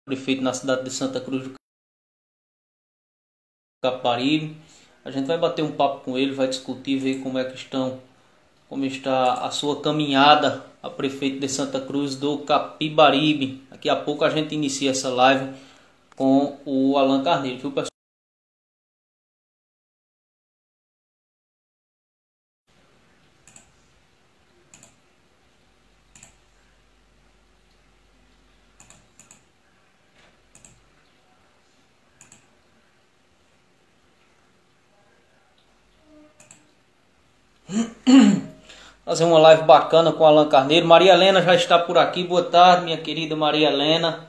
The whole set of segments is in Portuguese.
prefeito na cidade de Santa Cruz do Capibaribe. A gente vai bater um papo com ele, vai discutir, ver como está a sua caminhada a prefeito de Santa Cruz do Capibaribe. Daqui a pouco a gente inicia essa live com o Alan Carneiro, viu, pessoal? Fazer uma live bacana com o Alan Carneiro. Maria Helena já está por aqui. Boa tarde, minha querida Maria Helena.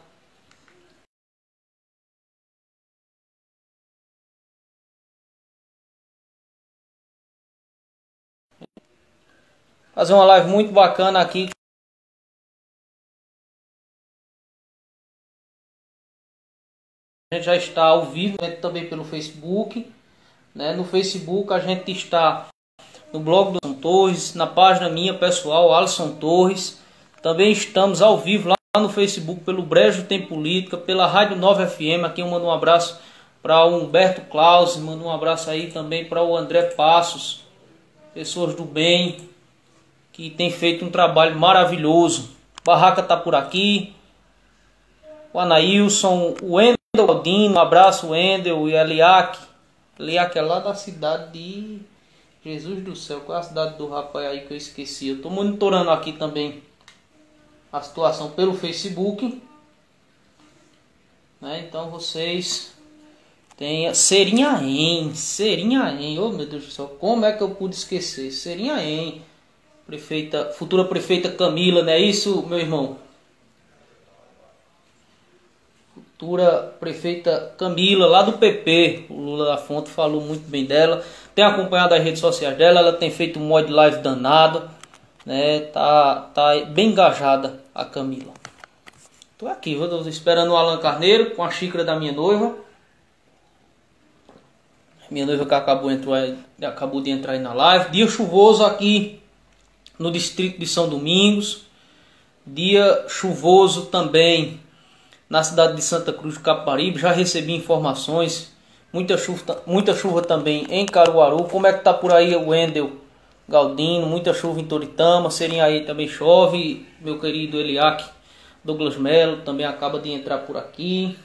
Fazer uma live muito bacana aqui. A gente já está ao vivo, também pelo Facebook, né? No Facebook a gente está no blog do Alisson Torres, na página minha pessoal, Alisson Torres. Também estamos ao vivo lá no Facebook pelo Brejo Tem Política, pela Rádio 9 FM. Aqui eu mando um abraço para o Humberto Claus, mando um abraço aí também para o André Passos, pessoas do bem que tem feito um trabalho maravilhoso. Barraca tá por aqui, o Anailson, o Wendel Aldino, um abraço Wendel e Eliac. Eliac é lá da cidade de Jesus do céu, qual é a cidade do rapaz aí que eu esqueci? Eu tô monitorando aqui também a situação pelo Facebook, né? Então vocês tem Serinhaém, oh meu Deus do céu, como é que eu pude esquecer? Serinhaém, futura prefeita Camila, não é isso, meu irmão? Futura prefeita Camila, lá do PP, o Lula da Fonte falou muito bem dela, tem acompanhado as redes sociais dela, ela tem feito um mod live danado, né? Tá bem engajada a Camila. Tô aqui, vou esperando o Alan Carneiro com a xícara da minha noiva. Minha noiva que acabou de entrar aí na live. Dia chuvoso aqui no distrito de São Domingos. Dia chuvoso também na cidade de Santa Cruz do Capibaribe. Já recebi informações. Muita chuva também em Caruaru. Como é que tá por aí o Wendel Galdino? Muita chuva em Toritama. Serinhaém também chove. Meu querido Eliac Douglas Melo também acaba de entrar por aqui.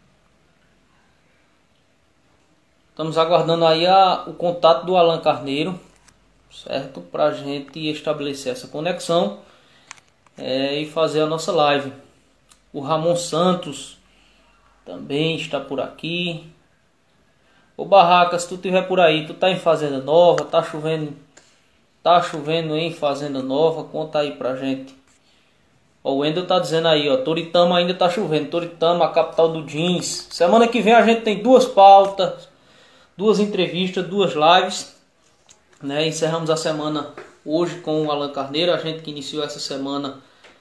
Estamos aguardando aí o contato do Alan Carneiro, certo? Para a gente estabelecer essa conexão e fazer a nossa live. O Ramon Santos também está por aqui. Ô Barraca, se tu estiver por aí, tu tá em Fazenda Nova, tá chovendo em Fazenda Nova, conta aí pra gente. Ó, o Wendel tá dizendo aí, ó, Toritama ainda tá chovendo, Toritama, a capital do jeans. Semana que vem a gente tem 2 pautas, 2 entrevistas, 2 lives, né? Encerramos a semana hoje com o Alan Carneiro, a gente que iniciou essa semana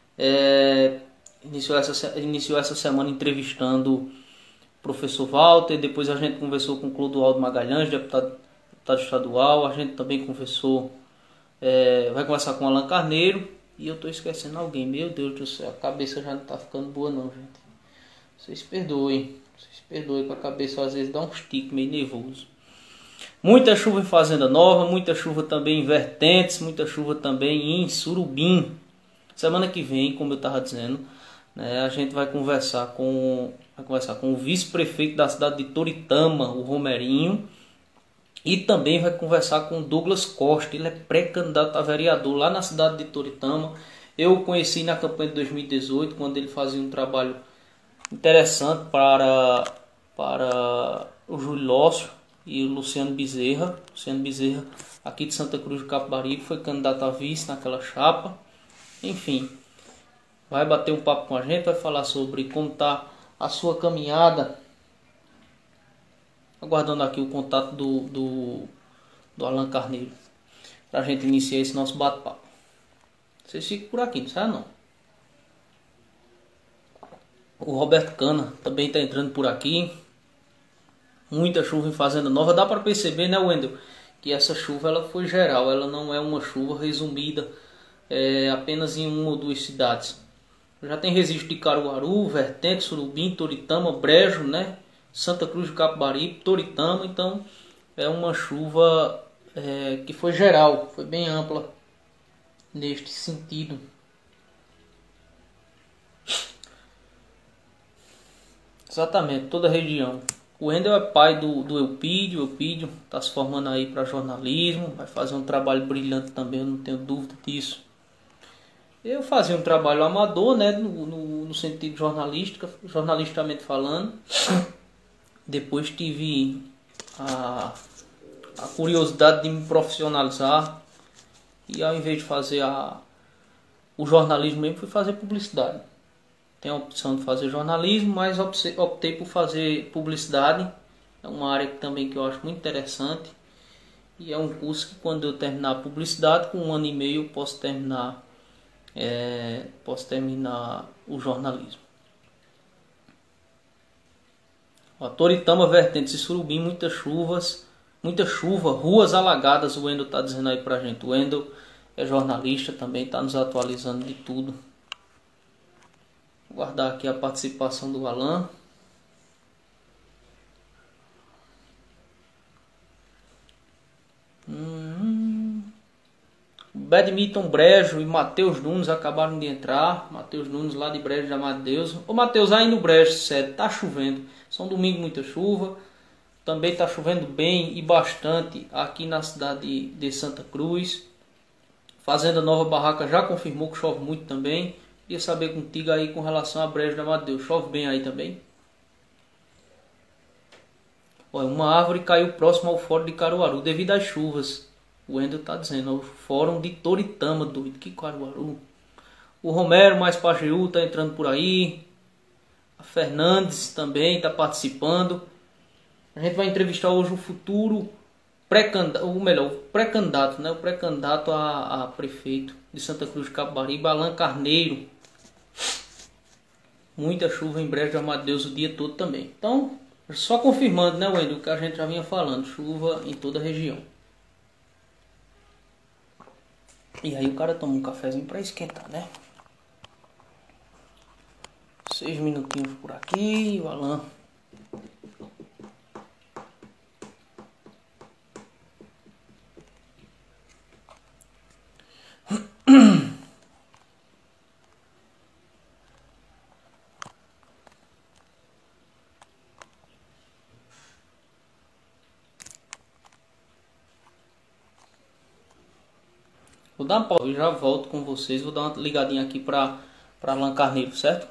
iniciou essa semana entrevistando o professor Walter. Depois a gente conversou com o Clodoaldo Magalhães, deputado estadual. A gente também conversou, vai conversar com o Alan Carneiro. E eu tô esquecendo alguém, meu Deus do céu, a cabeça já não tá ficando boa não, gente. Vocês perdoem que a cabeça às vezes dá um tique meio nervoso. Muita chuva em Fazenda Nova, muita chuva também em Vertentes, muita chuva também em Surubim. Semana que vem, como eu estava dizendo, né, a gente vai conversar com o vice-prefeito da cidade de Toritama, o Romerinho. E também vai conversar com o Douglas Costa, ele é pré-candidato a vereador lá na cidade de Toritama. Eu o conheci na campanha de 2018, quando ele fazia um trabalho interessante para o Júlio Lócio e o Luciano Bezerra. Luciano Bezerra, aqui de Santa Cruz do Capibaribe, foi candidato a vice naquela chapa. Enfim, vai bater um papo com a gente, vai falar sobre como está a sua caminhada. Aguardando aqui o contato do Alan Carneiro para a gente iniciar esse nosso bate-papo. Vocês ficam por aqui, não sai não. O Roberto Cana também está entrando por aqui. Muita chuva em Fazenda Nova. Dá para perceber, né, Wendel, que essa chuva ela foi geral. Ela não é uma chuva resumida apenas em 1 ou 2 cidades. Já tem registro de Caruaru, Vertente, Surubim, Toritama, Brejo, né? Santa Cruz do Capibaribe, Toritama. Então é uma chuva que foi geral, foi bem ampla neste sentido. Exatamente, toda a região. O Wendel é pai do Eupídio. O Eupídio está se formando aí para jornalismo, vai fazer um trabalho brilhante também, eu não tenho dúvida disso. Eu fazia um trabalho amador, né, no sentido jornalisticamente falando. Depois tive a curiosidade de me profissionalizar e ao invés de fazer o jornalismo mesmo, fui fazer publicidade. Tenho a opção de fazer jornalismo, mas optei por fazer publicidade. É uma área também que eu acho muito interessante. E é um curso que quando eu terminar a publicidade, com 1 ano e meio, eu posso terminar o jornalismo. Ó, Toritama, Vertentes e Surubim, muita chuva, ruas alagadas, o Wendel está dizendo aí pra gente. O Wendel é jornalista também, está nos atualizando de tudo. Vou guardar aqui a participação do Alan. Badminton Brejo e Matheus Nunes acabaram de entrar. Matheus Nunes lá de Brejo de Amado Deus. Ô Matheus, aí no Brejo, sério, tá chovendo. São domingo muita chuva. Também tá chovendo bem e bastante aqui na cidade de Santa Cruz. Fazenda Nova Barraca já confirmou que chove muito também. Queria saber contigo aí com relação a Brejo de Amado Deus. Chove bem aí também? Olha, uma árvore caiu próximo ao fórum de Caruaru devido às chuvas. O Wendel tá dizendo, o fórum de Toritama, doido, que Caruaru. O Romero mais Pajeú tá entrando por aí. A Fernandes também tá participando. A gente vai entrevistar hoje o futuro pré-candidato, ou melhor, o pré-candidato, né? O pré-candidato a prefeito de Santa Cruz de Capibaribe, Alan Carneiro. Muita chuva em Brejo de Amado Deus o dia todo também. Então, só confirmando, né, Wendel, o que a gente já vinha falando, chuva em toda a região. E aí o cara toma um cafezinho para esquentar, né? 6 minutinhos por aqui, o Alan. Vou dar uma pausa e já volto com vocês. Vou dar uma ligadinha aqui para Alan Carneiro, certo?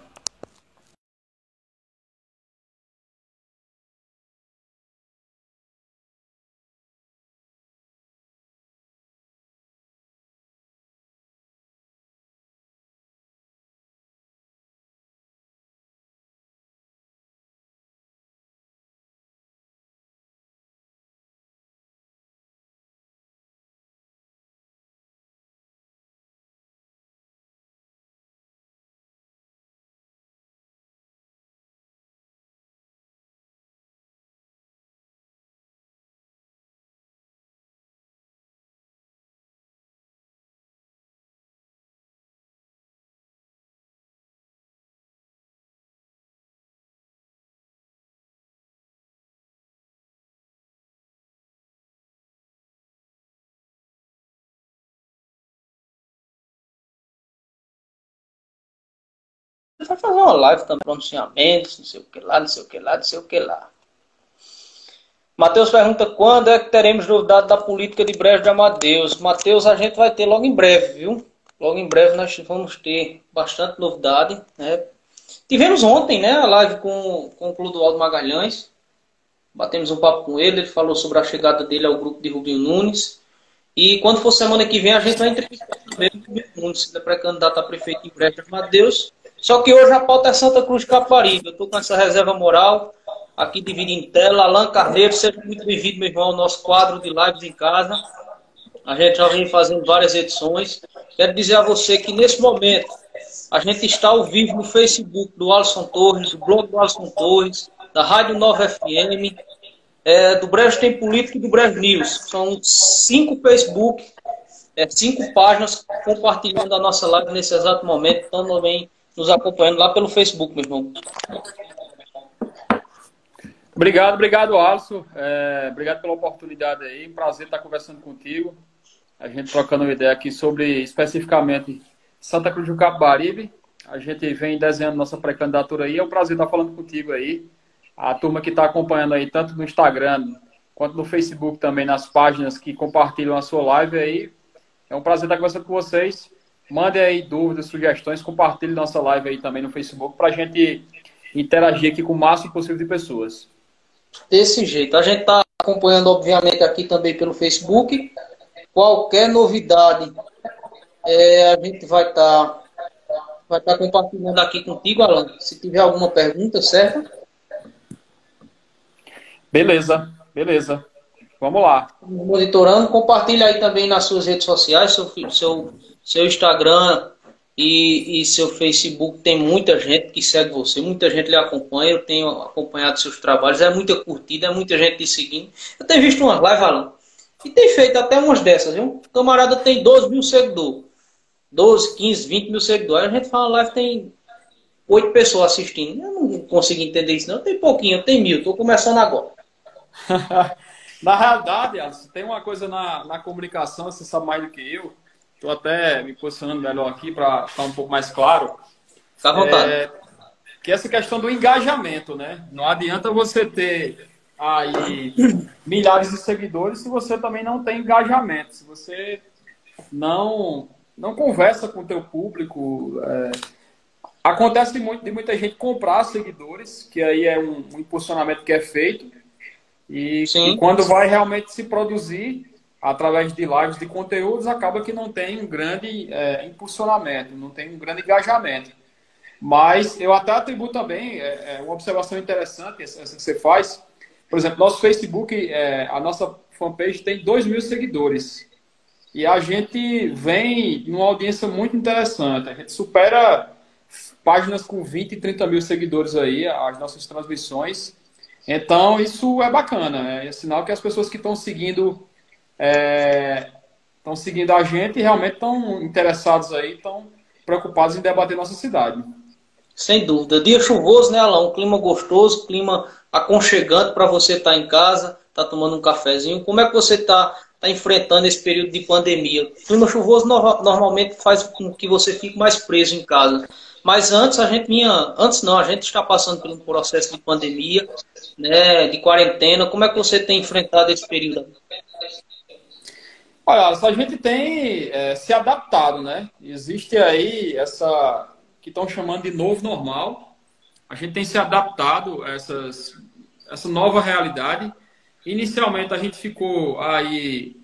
Ele vai fazer uma live também, pronunciamentos, não sei o que lá, não sei o que lá, não sei o que lá. Matheus pergunta quando é que teremos novidade da política de Brejo de Amado Deus. Matheus, a gente vai ter logo em breve, viu? Logo em breve nós vamos ter bastante novidade, né? Tivemos ontem, né, a live com o Clodoaldo Magalhães. Batemos um papo com ele, ele falou sobre a chegada dele ao grupo de Rubinho Nunes. E quando for semana que vem, a gente vai entrevistar também o Rubinho Nunes, que é pré-candidato a prefeito em Brejo de Amado Deus. Só que hoje a pauta é Santa Cruz de Capibaribe. Eu estou com essa reserva moral aqui dividida em tela. Alan Carneiro, seja muito bem-vindo, meu irmão, ao nosso quadro de lives em casa. A gente já vem fazendo várias edições. Quero dizer a você que nesse momento a gente está ao vivo no Facebook do Alisson Torres, do blog do Alisson Torres, da Rádio Nova FM, do Brejo Tem Política e do Brejo News. São 5 Facebook, 5 páginas compartilhando a nossa live nesse exato momento. Então também nos acompanhando lá pelo Facebook, meu irmão. Obrigado, Alisson. Obrigado pela oportunidade aí. Um prazer estar conversando contigo. A gente trocando uma ideia aqui sobre, especificamente, Santa Cruz do Capibaribe. A gente vem desenhando nossa pré-candidatura aí. É um prazer estar falando contigo aí. A turma que está acompanhando aí, tanto no Instagram quanto no Facebook também, nas páginas que compartilham a sua live aí. É um prazer estar conversando com vocês. Mandem aí dúvidas, sugestões, compartilhem nossa live aí também no Facebook para a gente interagir aqui com o máximo possível de pessoas. Desse jeito. A gente está acompanhando, obviamente, aqui também pelo Facebook. Qualquer novidade, a gente vai tá compartilhando aqui contigo, Alan. Se tiver alguma pergunta, certo? Beleza. Vamos lá. Monitorando. Compartilha aí também nas suas redes sociais, seu Instagram e seu Facebook. Tem muita gente que segue você, muita gente lhe acompanha. Eu tenho acompanhado seus trabalhos, é muita curtida, é muita gente te seguindo. Eu tenho visto umas lives, Alan, e tem feito até umas dessas, viu? O camarada tem 12 mil seguidores, 12, 15, 20 mil seguidores. Aí a gente fala, live tem 8 pessoas assistindo. Eu não consigo entender isso, não. Tem pouquinho, eu tenho 1000, estou começando agora. Na realidade, Alisson, tem uma coisa na comunicação, você sabe mais do que eu. Estou até me posicionando melhor aqui para ficar um pouco mais claro. Fica à vontade. Que essa questão do engajamento, né? Não adianta você ter aí milhares de seguidores se você também não tem engajamento. Se você não conversa com o teu público. Acontece de muita gente comprar seguidores, que aí é um impulsionamento que é feito. E quando vai realmente se produzir através de lives, de conteúdos, acaba que não tem um grande impulsionamento, não tem um grande engajamento. Mas eu até atribuo também uma observação interessante, essa que você faz. Por exemplo, nosso Facebook, a nossa fanpage tem 2 mil seguidores. E a gente vem numa audiência muito interessante. A gente supera páginas com 20 e 30 mil seguidores aí, as nossas transmissões. Então, isso é bacana. É sinal que as pessoas que estão seguindo a gente realmente estão interessados aí, estão preocupados em debater nossa cidade. Sem dúvida. Dia chuvoso, né, Alain? Um clima gostoso, clima aconchegante para você estar em casa, estar tomando um cafezinho. Como é que você está enfrentando esse período de pandemia? O clima chuvoso normalmente faz com que você fique mais preso em casa. Mas antes a gente está passando por um processo de pandemia, né, de quarentena. Como é que você tem enfrentado esse período? Olha, a gente tem se adaptado, né? Existe aí essa que estão chamando de novo normal. A gente tem se adaptado a essa nova realidade. Inicialmente a gente ficou aí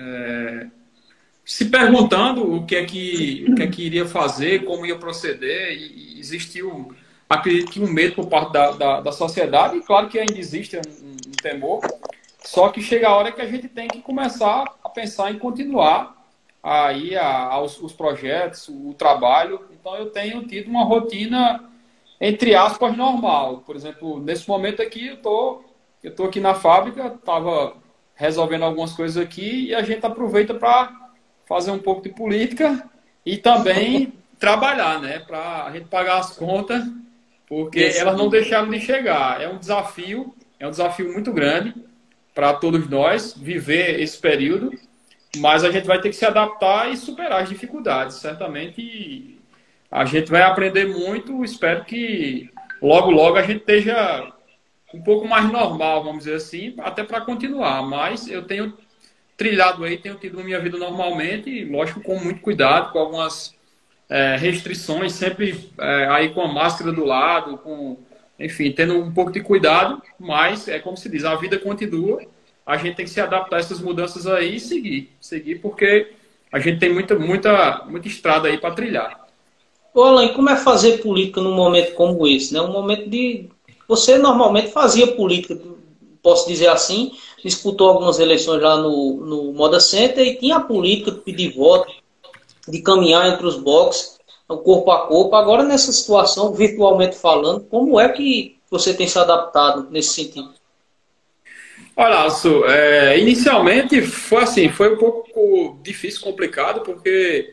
se perguntando o que é que iria fazer, como ia proceder, e existiu, acredito que um medo por parte da sociedade, e claro que ainda existe um temor, só que chega a hora que a gente tem que começar a pensar em continuar aí os projetos, o trabalho. Então eu tenho tido uma rotina, entre aspas, normal. Por exemplo, nesse momento aqui eu tô aqui na fábrica, estava resolvendo algumas coisas aqui e a gente aproveita para fazer um pouco de política e também trabalhar, né? Para a gente pagar as contas, porque elas não deixaram de chegar. É um desafio muito grande para todos nós viver esse período, mas a gente vai ter que se adaptar e superar as dificuldades. Certamente a gente vai aprender muito. Espero que logo, logo a gente esteja um pouco mais normal, vamos dizer assim, até para continuar. Mas eu tenho trilhado aí, tenho tido a minha vida normalmente, lógico, com muito cuidado, com algumas restrições, sempre aí com a máscara do lado, enfim, tendo um pouco de cuidado, mas como se diz, a vida continua, a gente tem que se adaptar a essas mudanças aí e seguir, porque a gente tem muita estrada aí para trilhar. Ô, Alain, como é fazer política num momento como esse, né? Um momento de... Você normalmente fazia política, posso dizer assim, disputou algumas eleições lá no Moda Center e tinha a política de pedir voto, de caminhar entre os boxes, corpo a corpo. Agora, nessa situação, virtualmente falando, como é que você tem se adaptado nesse sentido? Olha, Aço, inicialmente foi assim, foi um pouco difícil, complicado, porque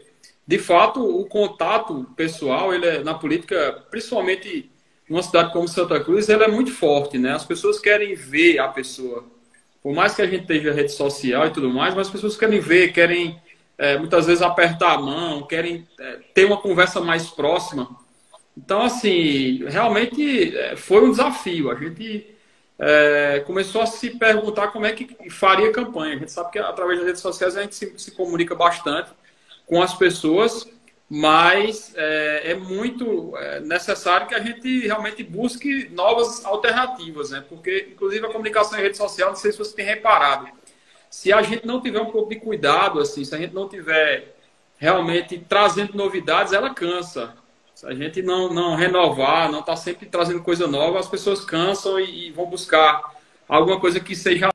de fato, o contato pessoal, ele é, na política, principalmente numa cidade como Santa Cruz, ele é muito forte, né? As pessoas querem ver a pessoa. Por mais que a gente tenha rede social e tudo mais, mas as pessoas querem ver, querem muitas vezes apertar a mão, querem ter uma conversa mais próxima. Então, assim, realmente foi um desafio. A gente começou a se perguntar como é que faria campanha. A gente sabe que através das redes sociais a gente se comunica bastante com as pessoas, mas é muito necessário que a gente realmente busque novas alternativas, né? Porque, inclusive, a comunicação em rede social, não sei se você tem reparado, se a gente não tiver um pouco de cuidado, assim, se a gente não tiver realmente trazendo novidades, ela cansa. Se a gente não renovar, não estar sempre trazendo coisa nova, as pessoas cansam e vão buscar alguma coisa que seja.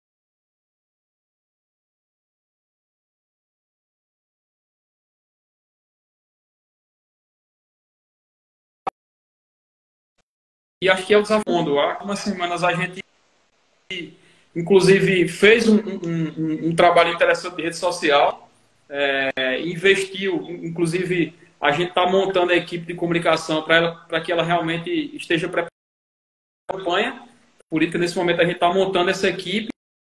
E acho que é o desafio. Há algumas semanas a gente, inclusive, fez um trabalho interessante de rede social, investiu, inclusive, a gente está montando a equipe de comunicação para que ela realmente esteja preparada para a campanha política. Nesse momento, a gente está montando essa equipe.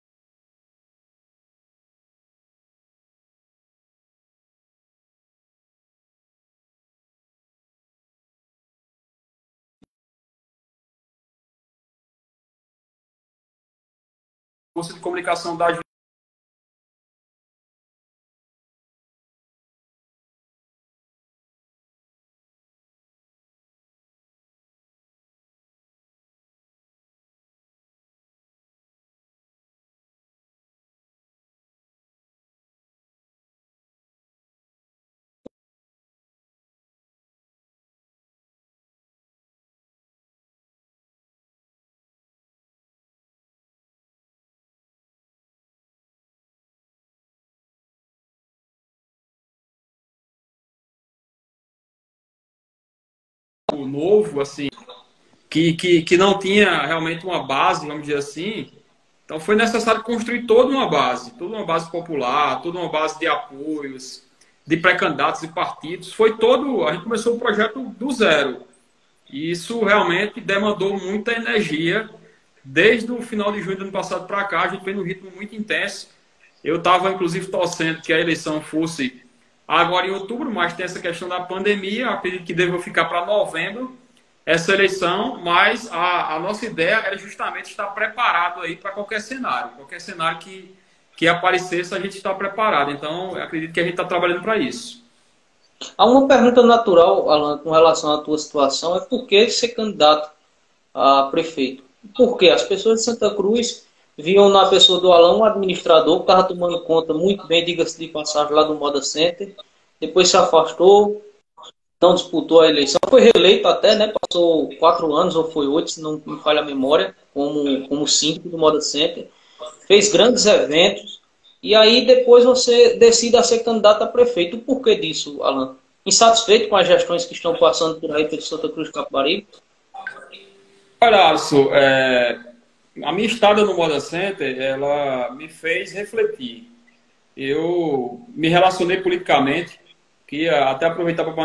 Curso de comunicação da novo, assim, que não tinha realmente uma base, vamos dizer assim. Então foi necessário construir toda uma base popular, toda uma base de apoios, de pré-candidatos e partidos. Foi todo, a gente começou o projeto do zero. E isso realmente demandou muita energia. Desde o final de junho do ano passado para cá, a gente vem num ritmo muito intenso. Eu estava, inclusive, torcendo que a eleição fosse agora em outubro, mas tem essa questão da pandemia, acredito que deva ficar para novembro essa eleição, mas a nossa ideia era justamente estar preparado aí para qualquer cenário que aparecesse, a gente está preparado. Então, eu acredito que a gente está trabalhando para isso. Há uma pergunta natural, Alan, com relação à tua situação, é por que ser candidato a prefeito? Por quê? As pessoas de Santa Cruz viam na pessoa do Alan um administrador que estava tomando conta muito bem, diga-se de passagem, lá do Moda Center, depois se afastou, não disputou a eleição, foi reeleito até, né? Passou 4 anos, ou foi 8, se não me falha a memória, como síndico do Moda Center, fez grandes eventos, e aí depois você decide a ser candidato a prefeito. O porquê disso, Alan? Insatisfeito com as gestões que estão passando por aí pelo Santa Cruz de Capibaribe? Olha, Alisson, a minha estada no Moda Center, ela me fez refletir. Eu me relacionei politicamente, que até aproveitar para.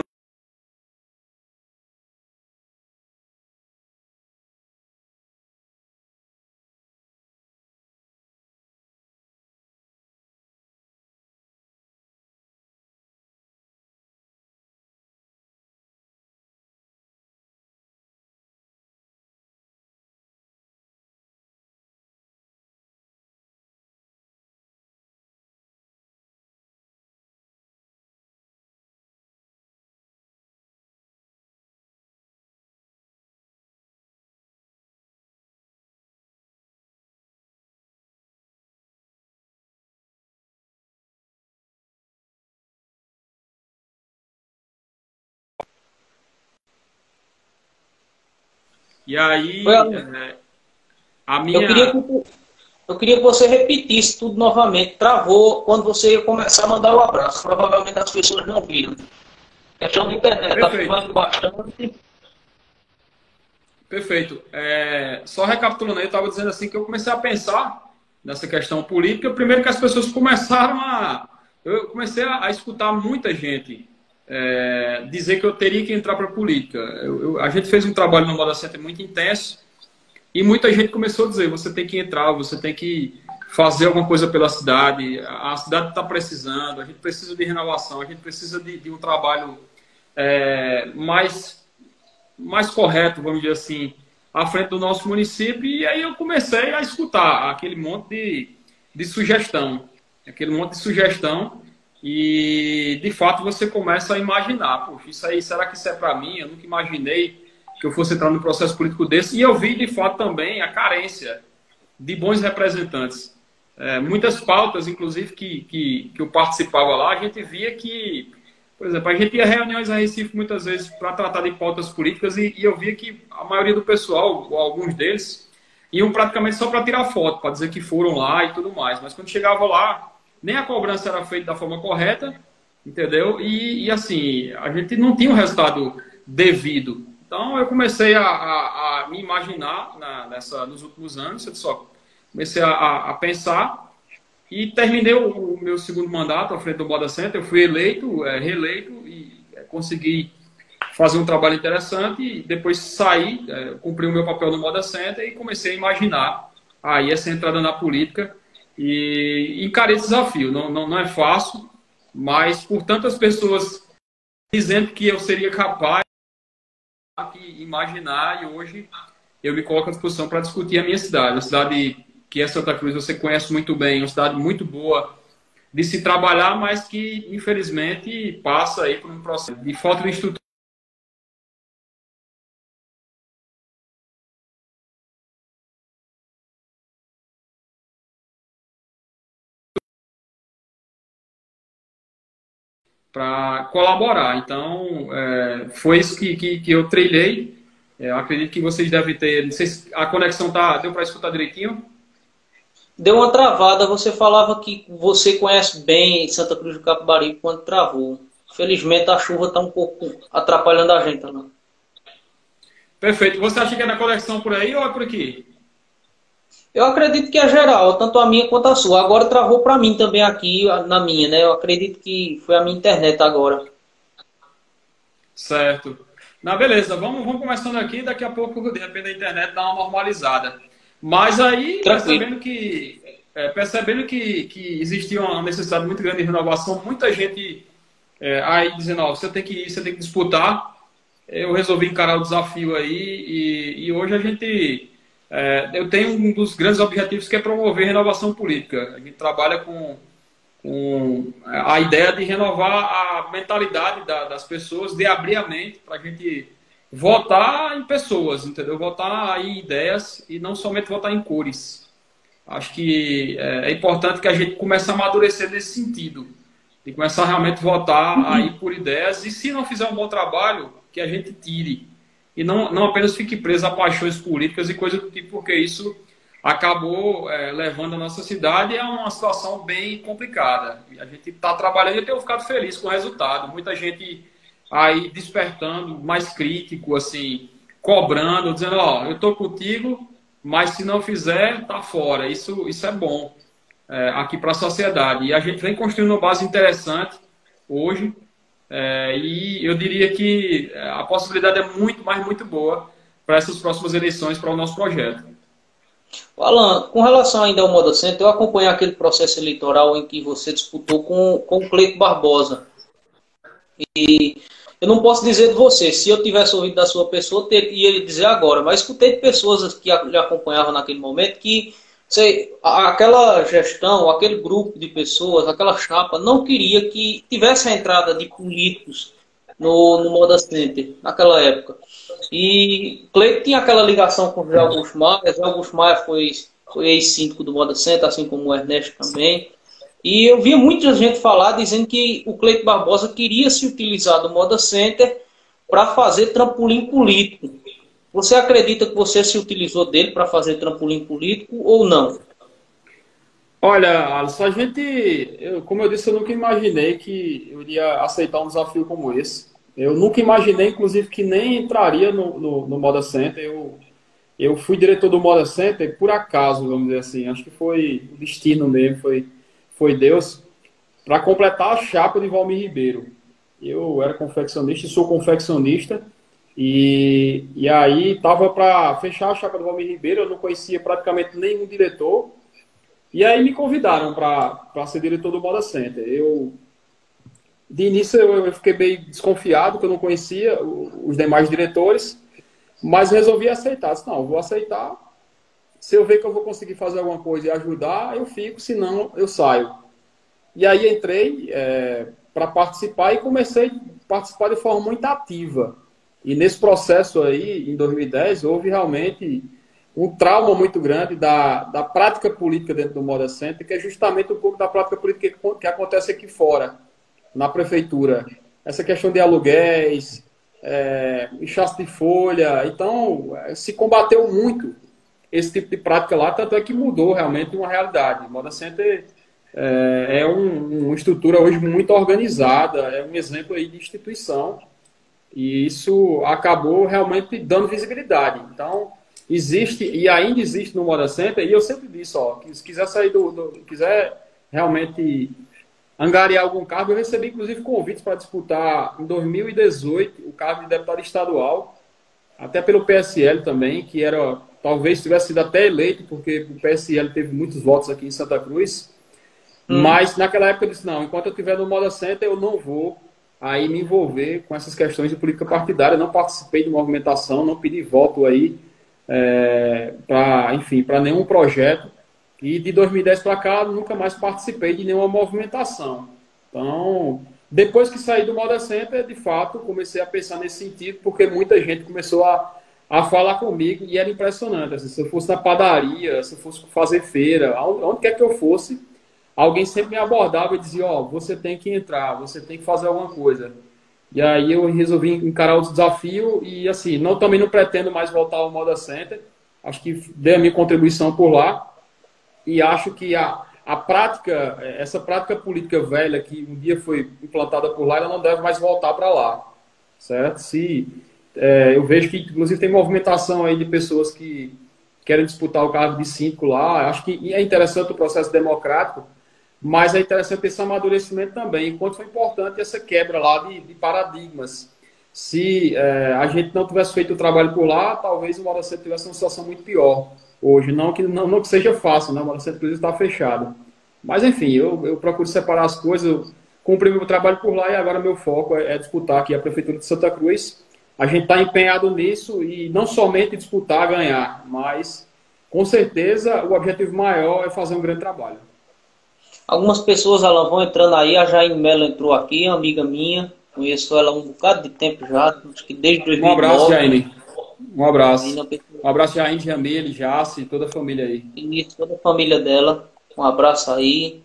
E Foi, aí, Alan. a Eu queria minha. que, eu queria que você repetisse tudo novamente. Travou quando você ia começar a mandar o abraço. Provavelmente as pessoas não viram. Questão de internet, está Perfeito, filmando bastante. perfeito. Só recapitulando aí, eu estava dizendo assim que eu comecei a pensar nessa questão política. Primeiro que as pessoas começaram eu comecei a escutar muita gente dizer que eu teria que entrar para a política. A gente fez um trabalho no Moda Center muito intenso e muita gente começou a dizer: você tem que entrar, você tem que fazer alguma coisa pela cidade, a cidade está precisando, a gente precisa de renovação, a gente precisa de um trabalho mais correto, vamos dizer assim, à frente do nosso município. E aí eu comecei a escutar aquele monte de sugestão, e de fato você começa a imaginar: poxa, isso aí, será que isso é para mim? Eu nunca imaginei que eu fosse entrar num processo político desse. E eu vi de fato também a carência de bons representantes. Muitas pautas, inclusive, que eu participava lá, a gente via que, por exemplo, a gente ia a reuniões a Recife muitas vezes para tratar de pautas políticas e eu via que a maioria do pessoal, ou alguns deles, iam praticamente só para tirar foto, para dizer que foram lá e tudo mais. Mas quando chegava lá, nem a cobrança era feita da forma correta, entendeu? E assim, a gente não tinha um resultado devido. Então eu comecei a me imaginar nos últimos anos. Eu disse: comecei a pensar e terminei o meu segundo mandato à frente do Moda Center. Eu fui eleito, reeleito e consegui fazer um trabalho interessante. E depois saí, cumpri o meu papel no Moda Center e comecei a imaginar aí essa entrada na política e encarei esse desafio. Não é fácil, mas por tantas pessoas dizendo que eu seria capaz de imaginar, e hoje eu me coloco à disposição para discutir a minha cidade. Uma cidade que é Santa Cruz, você conhece muito bem, uma cidade muito boa de se trabalhar, mas que, infelizmente, passa aí por um processo de falta de estrutura para colaborar. Então, foi isso que eu trilhei. Eu acredito que vocês devem ter... Não sei se a conexão deu para escutar direitinho? Deu uma travada, você falava que você conhece bem Santa Cruz do Capibaribe quando travou. Felizmente a chuva está um pouco atrapalhando a gente lá. Perfeito. Você acha que é na conexão por aí ou é por aqui? Eu acredito que é geral, tanto a minha quanto a sua. Agora travou para mim também aqui, na minha, né? Eu acredito que foi a minha internet agora. Certo. Não, beleza. Vamos começando aqui. Daqui a pouco, de repente, a internet dá uma normalizada. Mas aí, Tranquilo. percebendo que existia uma necessidade muito grande de renovação, muita gente aí dizendo: você tem que ir, você tem que disputar. Eu resolvi encarar o desafio aí e hoje eu tenho um dos grandes objetivos, que é promover renovação política. A gente trabalha com a ideia de renovar a mentalidade das pessoas, de abrir a mente para a gente votar em pessoas, entendeu? Votar em ideias e não somente votar em cores. Acho que é importante que a gente comece a amadurecer nesse sentido, de começar a realmente votar aí por ideias, e se não fizer um bom trabalho, que a gente tire. E não apenas fique preso a paixões políticas e coisas do tipo, porque isso acabou levando a nossa cidade a uma situação bem complicada. A gente está trabalhando e eu tenho ficado feliz com o resultado. Muita gente aí despertando, mais crítico, assim, cobrando, dizendo: eu estou contigo, mas se não fizer, tá fora. Isso é bom aqui para a sociedade. E a gente vem construindo uma base interessante hoje. E eu diria que a possibilidade é muito, mas muito boa para essas próximas eleições, para o nosso projeto. Alan, com relação ainda ao Moda Center, eu acompanhei aquele processo eleitoral em que você disputou com o Cleito Barbosa. E eu não posso dizer de você, se eu tivesse ouvido da sua pessoa, ia dizer agora, mas escutei de pessoas que lhe acompanhavam naquele momento que aquela gestão, aquele grupo de pessoas, aquela chapa, não queria que tivesse a entrada de políticos no Moda Center, naquela época. E Cleito tinha aquela ligação com o José Augusto Maia. José Augusto Maia foi ex-síndico do Moda Center, assim como o Ernesto também. E eu via muita gente falar, dizendo que o Cleito Barbosa queria se utilizar do Moda Center para fazer trampolim político. Você acredita que você se utilizou dele para fazer trampolim político ou não? Olha, Alisson, como eu disse, eu nunca imaginei que eu iria aceitar um desafio como esse. Eu nunca imaginei, inclusive, que nem entraria no Moda Center. Eu fui diretor do Moda Center por acaso, vamos dizer assim. Acho que foi o destino mesmo, foi Deus. para completar a chapa de Valmir Ribeiro. Eu era confeccionista e sou confeccionista, e aí estava para fechar a chapa do Valmir Ribeiro, eu não conhecia praticamente nenhum diretor, e aí me convidaram para ser diretor do Moda Center. De início eu fiquei meio desconfiado, que eu não conhecia os demais diretores, mas resolvi aceitar. Disse, não, eu vou aceitar. Se eu ver que eu vou conseguir fazer alguma coisa e ajudar, eu fico, senão eu saio. E aí entrei para participar e comecei a participar de forma muito ativa. E nesse processo aí, em 2010, houve realmente um trauma muito grande da prática política dentro do Moda Center, que é justamente um pouco da prática política que acontece aqui fora, na prefeitura. Essa questão de aluguéis, inchaço de folha. Então, se combateu muito esse tipo de prática lá, tanto é que mudou realmente uma realidade. O Moda Center é uma estrutura hoje muito organizada, é um exemplo aí de instituição, e isso acabou realmente dando visibilidade. Então, existe, e ainda existe no Moda Center, e eu sempre disse, ó, que se quiser sair quiser realmente angariar algum cargo, eu recebi inclusive convites para disputar em 2018 o cargo de deputado estadual, até pelo PSL também, que era, talvez tivesse sido até eleito, porque o PSL teve muitos votos aqui em Santa Cruz, mas naquela época eu disse, não, enquanto eu estiver no Moda Center, eu não vou aí me envolver com essas questões de política partidária, não participei de movimentação, não pedi voto aí para nenhum projeto, e de 2010 para cá nunca mais participei de nenhuma movimentação. Então, depois que saí do Moda Center, de fato, comecei a pensar nesse sentido, porque muita gente começou a falar comigo, e era impressionante. Assim, se eu fosse na padaria, se eu fosse fazer feira, onde quer que eu fosse, alguém sempre me abordava e dizia, ó, você tem que entrar, você tem que fazer alguma coisa. E aí eu resolvi encarar o desafio e, assim, também não pretendo mais voltar ao Moda Center. Acho que dei a minha contribuição por lá. E acho que a prática, essa prática política velha que um dia foi implantada por lá, ela não deve mais voltar para lá, certo? Eu vejo que, inclusive, tem movimentação aí de pessoas que querem disputar o cargo de síndico lá. Acho que é interessante o processo democrático, mas é interessante esse amadurecimento também, enquanto foi importante essa quebra lá de paradigmas. Se a gente não tivesse feito o trabalho por lá, talvez o Moda Center tivesse uma situação muito pior hoje. Não que seja fácil, né? O Moda Center, inclusive, está fechado. Mas, enfim, eu procuro separar as coisas, eu cumpri meu trabalho por lá e agora meu foco é disputar aqui a Prefeitura de Santa Cruz. A gente está empenhado nisso e não somente disputar, ganhar, mas, com certeza, o objetivo maior é fazer um grande trabalho. Algumas pessoas, Alan, vão entrando aí. A Jaine Mello entrou aqui, amiga minha. Conheço ela há um bocado de tempo já, acho que desde 2009. Um abraço, Jaine. Um abraço. Um abraço, Jaine, Jamile, Jace, toda a família aí. E toda a família dela. Um abraço aí.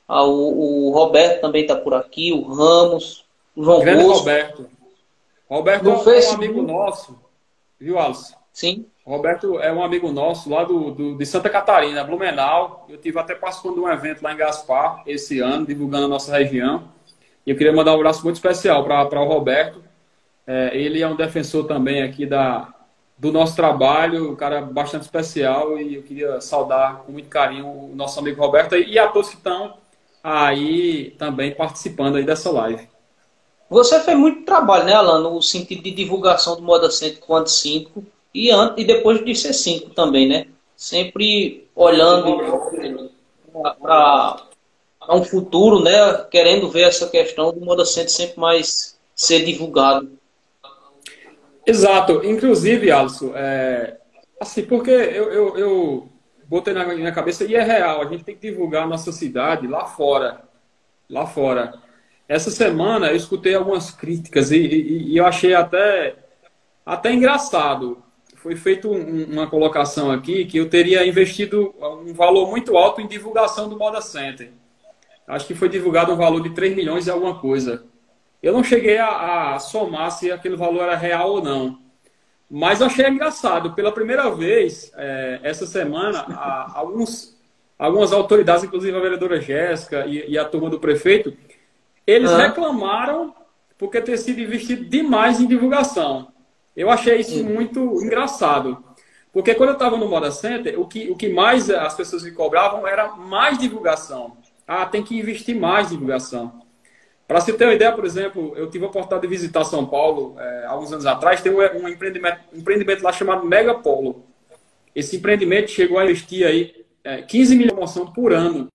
O Roberto também está por aqui, o Ramos, o João Grande Bosco. Roberto. Roberto é um amigo nosso, viu, Alisson? Sim. Roberto é um amigo nosso lá de Santa Catarina, Blumenau. Eu tive até participando de um evento lá em Gaspar esse ano, divulgando a nossa região. E eu queria mandar um abraço muito especial para o Roberto. Ele é um defensor também aqui do nosso trabalho, um cara bastante especial. E eu queria saudar com muito carinho o nosso amigo Roberto e a todos que estão aí também participando aí dessa live. Você fez muito trabalho, né, Alan, no sentido de divulgação do Moda Center quanto síndico e depois de ser síndico também, né? Sempre olhando para um futuro, né? Querendo ver essa questão do Moda Center sempre mais ser divulgado. Exato. Inclusive, Alisson, assim, porque eu botei na minha cabeça, e é real, a gente tem que divulgar a nossa cidade lá fora. Lá fora. Essa semana eu escutei algumas críticas e eu achei até engraçado. Foi feita uma colocação aqui que eu teria investido um valor muito alto em divulgação do Moda Center. Acho que foi divulgado um valor de 3 milhões e alguma coisa. Eu não cheguei a somar se aquele valor era real ou não. Mas eu achei engraçado. Pela primeira vez, essa semana, algumas autoridades, inclusive a vereadora Jéssica e a turma do prefeito, eles reclamaram porque ter sido investido demais em divulgação. Eu achei isso muito engraçado. Porque quando eu estava no Moda Center, o que mais as pessoas me cobravam era mais divulgação. tem que investir mais em divulgação. Para você ter uma ideia, por exemplo, eu tive a oportunidade de visitar São Paulo há alguns anos atrás, tem um empreendimento lá chamado Megapolo. Esse empreendimento chegou a investir aí 15 milhões de promoção por ano.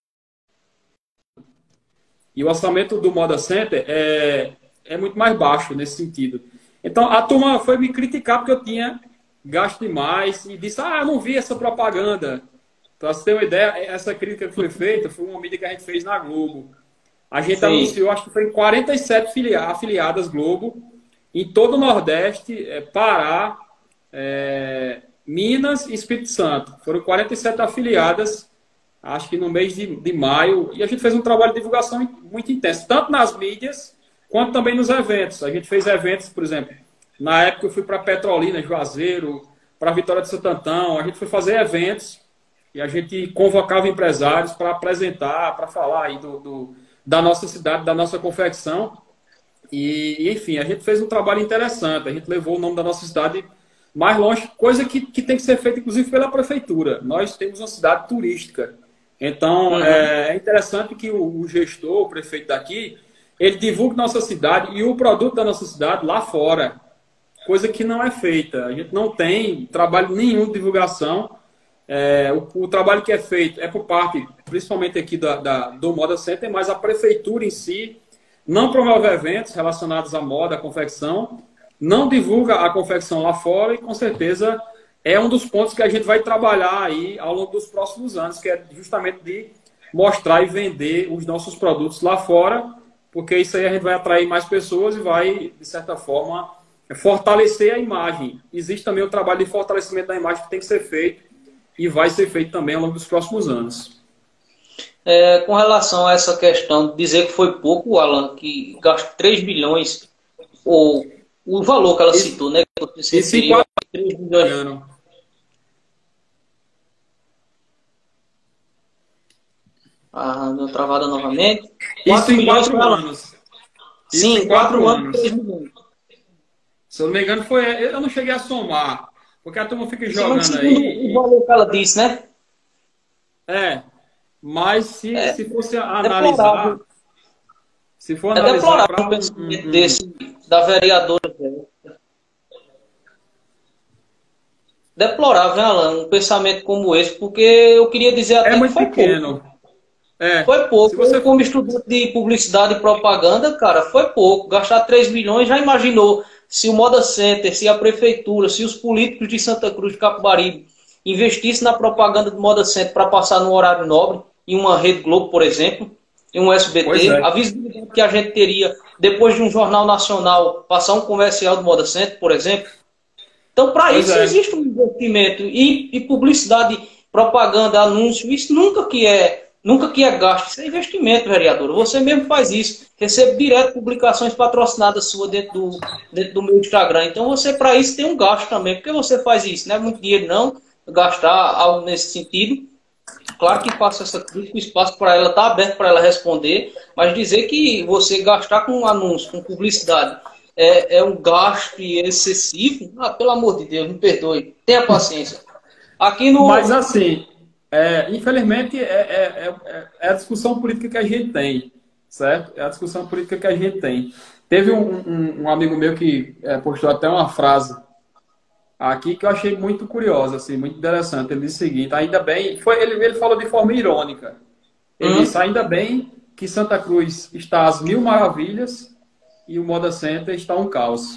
E o orçamento do Moda Center é muito mais baixo nesse sentido. Então, a turma foi me criticar porque eu tinha gasto demais e disse, não vi essa propaganda. Para você ter uma ideia, essa crítica que foi feita foi uma mídia que a gente fez na Globo. A gente anunciou, acho que foi em 47 afiliadas Globo, em todo o Nordeste, Pará, Minas e Espírito Santo. Foram 47 afiliadas, acho que no mês de maio, e a gente fez um trabalho de divulgação muito intenso, tanto nas mídias, quanto também nos eventos. A gente fez eventos, por exemplo, na época eu fui para Petrolina, Juazeiro, para Vitória de Santo Antão, a gente foi fazer eventos, e a gente convocava empresários para apresentar, para falar aí da nossa cidade, da nossa confecção. E, enfim, a gente fez um trabalho interessante. A gente levou o nome da nossa cidade mais longe, coisa que tem que ser feita, inclusive, pela prefeitura. Nós temos uma cidade turística. Então, é interessante que o gestor, o prefeito daqui, ele divulgue nossa cidade e o produto da nossa cidade lá fora. Coisa que não é feita. A gente não tem trabalho nenhum de divulgação. O trabalho que é feito é por parte, principalmente aqui do Moda Center, mas a prefeitura em si não promove eventos relacionados à moda, à confecção, não divulga a confecção lá fora e, com certeza, é um dos pontos que a gente vai trabalhar aí ao longo dos próximos anos, que é justamente de mostrar e vender os nossos produtos lá fora, porque isso aí a gente vai atrair mais pessoas e vai, de certa forma, fortalecer a imagem. Existe também o trabalho de fortalecimento da imagem que tem que ser feito e vai ser feito também ao longo dos próximos anos. Com relação a essa questão de dizer que foi pouco, Alan, que gasta 3 bilhões, ou o valor que ela citou, né? Isso seria 3 bilhões. Deu travada novamente. Isso em 4 anos. Sim, em 4 anos. Se eu não me engano, eu não cheguei a somar. Porque a turma fica jogando aí. O valor que ela disse, né? Mas se fosse analisar. Se for analisar. É deplorável o pensamento desse, da vereadora. Deplorável, né, Alan? Um pensamento como esse, porque eu queria dizer até muito que foi pequeno. Pouco. Foi pouco. Como estudante de publicidade e propaganda, cara, foi pouco. Gastar 3 milhões, já imaginou se o Moda Center, se a prefeitura, se os políticos de Santa Cruz de Capibaribe investissem na propaganda do Moda Center para passar no horário nobre, em uma Rede Globo, por exemplo, em um SBT, a visibilidade que a gente teria depois de um jornal nacional passar um comercial do Moda Center, por exemplo. Então, para isso existe um investimento. E publicidade, propaganda, anúncio, isso nunca que é gasto, isso é investimento, vereador. Você mesmo faz isso. Recebe direto publicações patrocinadas suas dentro do meu Instagram. Então, você, para isso, tem um gasto também. Porque você faz isso? Não é muito dinheiro, não. Gastar algo nesse sentido. Claro que passa essa crítica, o espaço para ela está aberto para ela responder. Mas dizer que você gastar com anúncio, com publicidade, é um gasto excessivo, pelo amor de Deus, me perdoe. Tenha paciência. Mas, assim... infelizmente, é a discussão política que a gente tem, certo? É a discussão política que a gente tem. Teve um amigo meu que postou até uma frase aqui que eu achei muito curiosa, assim, muito interessante. Ele disse o seguinte, ainda bem... Ele falou de forma irônica. Ele disse, ainda bem que Santa Cruz está às mil maravilhas e o Moda Center está um caos.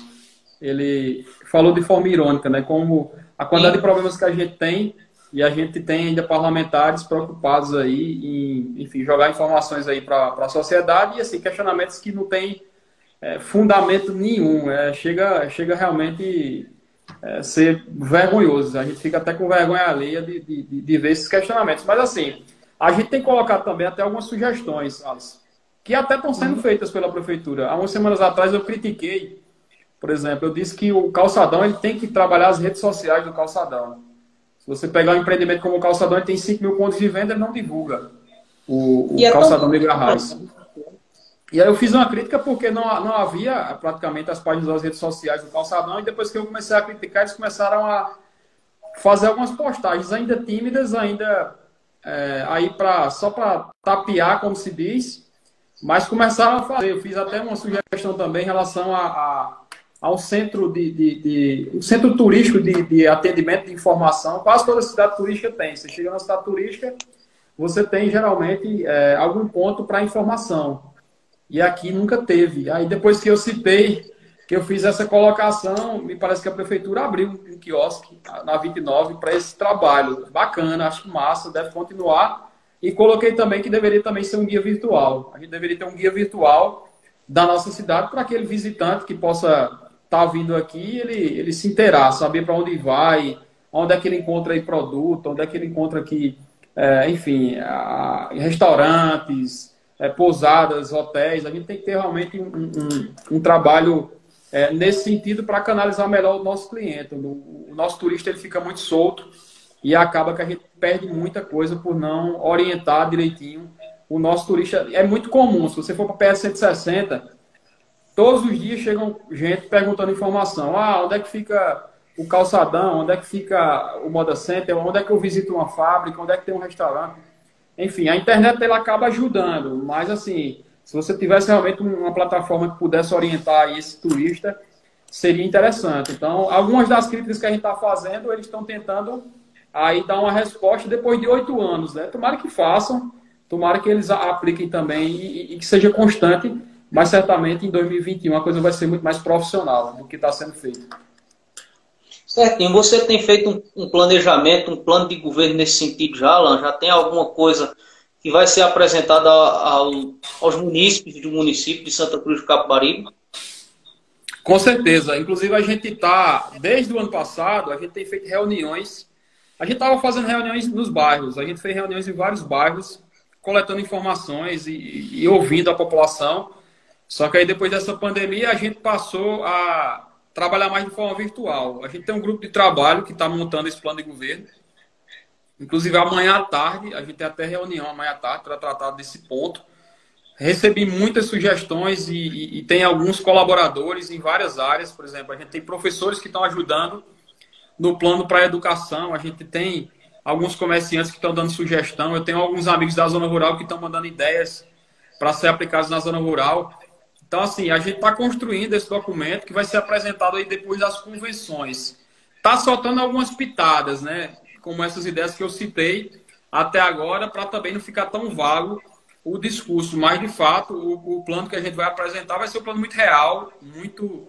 Ele falou de forma irônica, né? Como a quantidade de problemas que a gente tem. E a gente tem ainda parlamentares preocupados aí em, enfim, jogar informações aí para a sociedade e, assim, questionamentos que não têm fundamento nenhum. Chega realmente ser vergonhoso. A gente fica até com vergonha alheia de ver esses questionamentos. Mas, assim, a gente tem que colocar também até algumas sugestões, Alice, que até estão sendo feitas pela prefeitura. Há umas semanas atrás eu critiquei, por exemplo, eu disse que o calçadão ele tem que trabalhar as redes sociais do calçadão. Se você pegar um empreendimento como o Calçadão, ele tem 5 mil pontos de venda, ele não divulga o Calçadão Miguel Arraes. E aí eu fiz uma crítica porque não havia praticamente as páginas das redes sociais do Calçadão, e depois que eu comecei a criticar, eles começaram a fazer algumas postagens ainda tímidas, ainda aí só para tapear, como se diz, mas começaram a fazer. Eu fiz até uma sugestão também em relação ao centro um centro turístico de atendimento de informação. Quase toda cidade turística tem. Você chega na cidade turística, você tem geralmente algum ponto para informação. E aqui nunca teve. Aí depois que eu citei, que eu fiz essa colocação, me parece que a prefeitura abriu um quiosque na 29 para esse trabalho. Bacana, acho massa, deve continuar. E coloquei também que deveria também ser um guia virtual. A gente deveria ter um guia virtual da nossa cidade para aquele visitante que possa estar vindo aqui, ele se inteirar, saber para onde vai, onde é que ele encontra aí produto, onde é que ele encontra aqui, enfim, restaurantes, pousadas, hotéis. A gente tem que ter realmente um trabalho nesse sentido para canalizar melhor o nosso cliente. O nosso turista ele fica muito solto e acaba que a gente perde muita coisa por não orientar direitinho o nosso turista. É muito comum, se você for para a PS 160, todos os dias chegam gente perguntando informação. Onde é que fica o calçadão? Onde é que fica o Moda Center? Onde é que eu visito uma fábrica? Onde é que tem um restaurante? Enfim, a internet ela acaba ajudando, mas assim, se você tivesse realmente uma plataforma que pudesse orientar esse turista, seria interessante. Então, algumas das críticas que a gente está fazendo, eles estão tentando aí dar uma resposta depois de 8 anos, né? Tomara que façam, tomara que eles apliquem também e que seja constante, mas certamente em 2021 a coisa vai ser muito mais profissional do que está sendo feito. Certinho. Você tem feito um planejamento, um plano de governo nesse sentido já, Alan? Já tem alguma coisa que vai ser apresentada aos munícipes do município de Santa Cruz do Capibaribe? Com certeza. Inclusive, a gente está, desde o ano passado, a gente tem feito reuniões. A gente estava fazendo reuniões nos bairros. A gente fez reuniões em vários bairros, coletando informações e ouvindo a população. Só que aí, depois dessa pandemia, a gente passou a trabalhar mais de forma virtual. A gente tem um grupo de trabalho que está montando esse plano de governo. Inclusive, amanhã à tarde, a gente tem até reunião amanhã à tarde para tratar desse ponto. Recebi muitas sugestões e tem alguns colaboradores em várias áreas. Por exemplo, a gente tem professores que estão ajudando no plano para a educação. A gente tem alguns comerciantes que estão dando sugestão. Eu tenho alguns amigos da zona rural que estão mandando ideias para ser aplicados na zona rural. Então, assim, a gente está construindo esse documento que vai ser apresentado aí depois das convenções. Está soltando algumas pitadas, né? Como essas ideias que eu citei até agora, para também não ficar tão vago o discurso. Mas, de fato, o plano que a gente vai apresentar vai ser um plano muito real, muito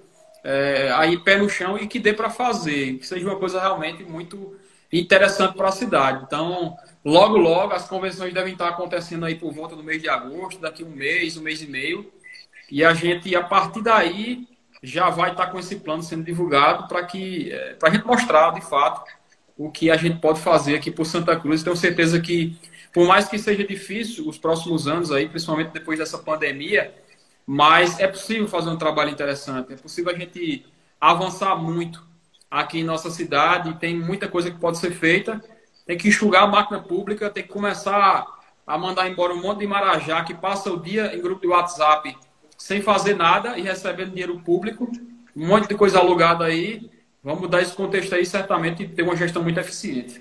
aí pé no chão e que dê para fazer, que seja uma coisa realmente muito interessante para a cidade. Então, logo, logo, as convenções devem estar acontecendo aí por volta do mês de agosto, daqui um mês e meio. E a gente, a partir daí, já vai estar com esse plano sendo divulgado para a gente mostrar, de fato, o que a gente pode fazer aqui por Santa Cruz. Tenho certeza que, por mais que seja difícil os próximos anos, aí, principalmente depois dessa pandemia, mas é possível fazer um trabalho interessante. É possível a gente avançar muito aqui em nossa cidade. Tem muita coisa que pode ser feita. Tem que enxugar a máquina pública, tem que começar a mandar embora um monte de marajá que passa o dia em grupo de WhatsApp sem fazer nada e recebendo dinheiro público, um monte de coisa alugada aí. Vamos mudar esse contexto aí, certamente, e ter uma gestão muito eficiente.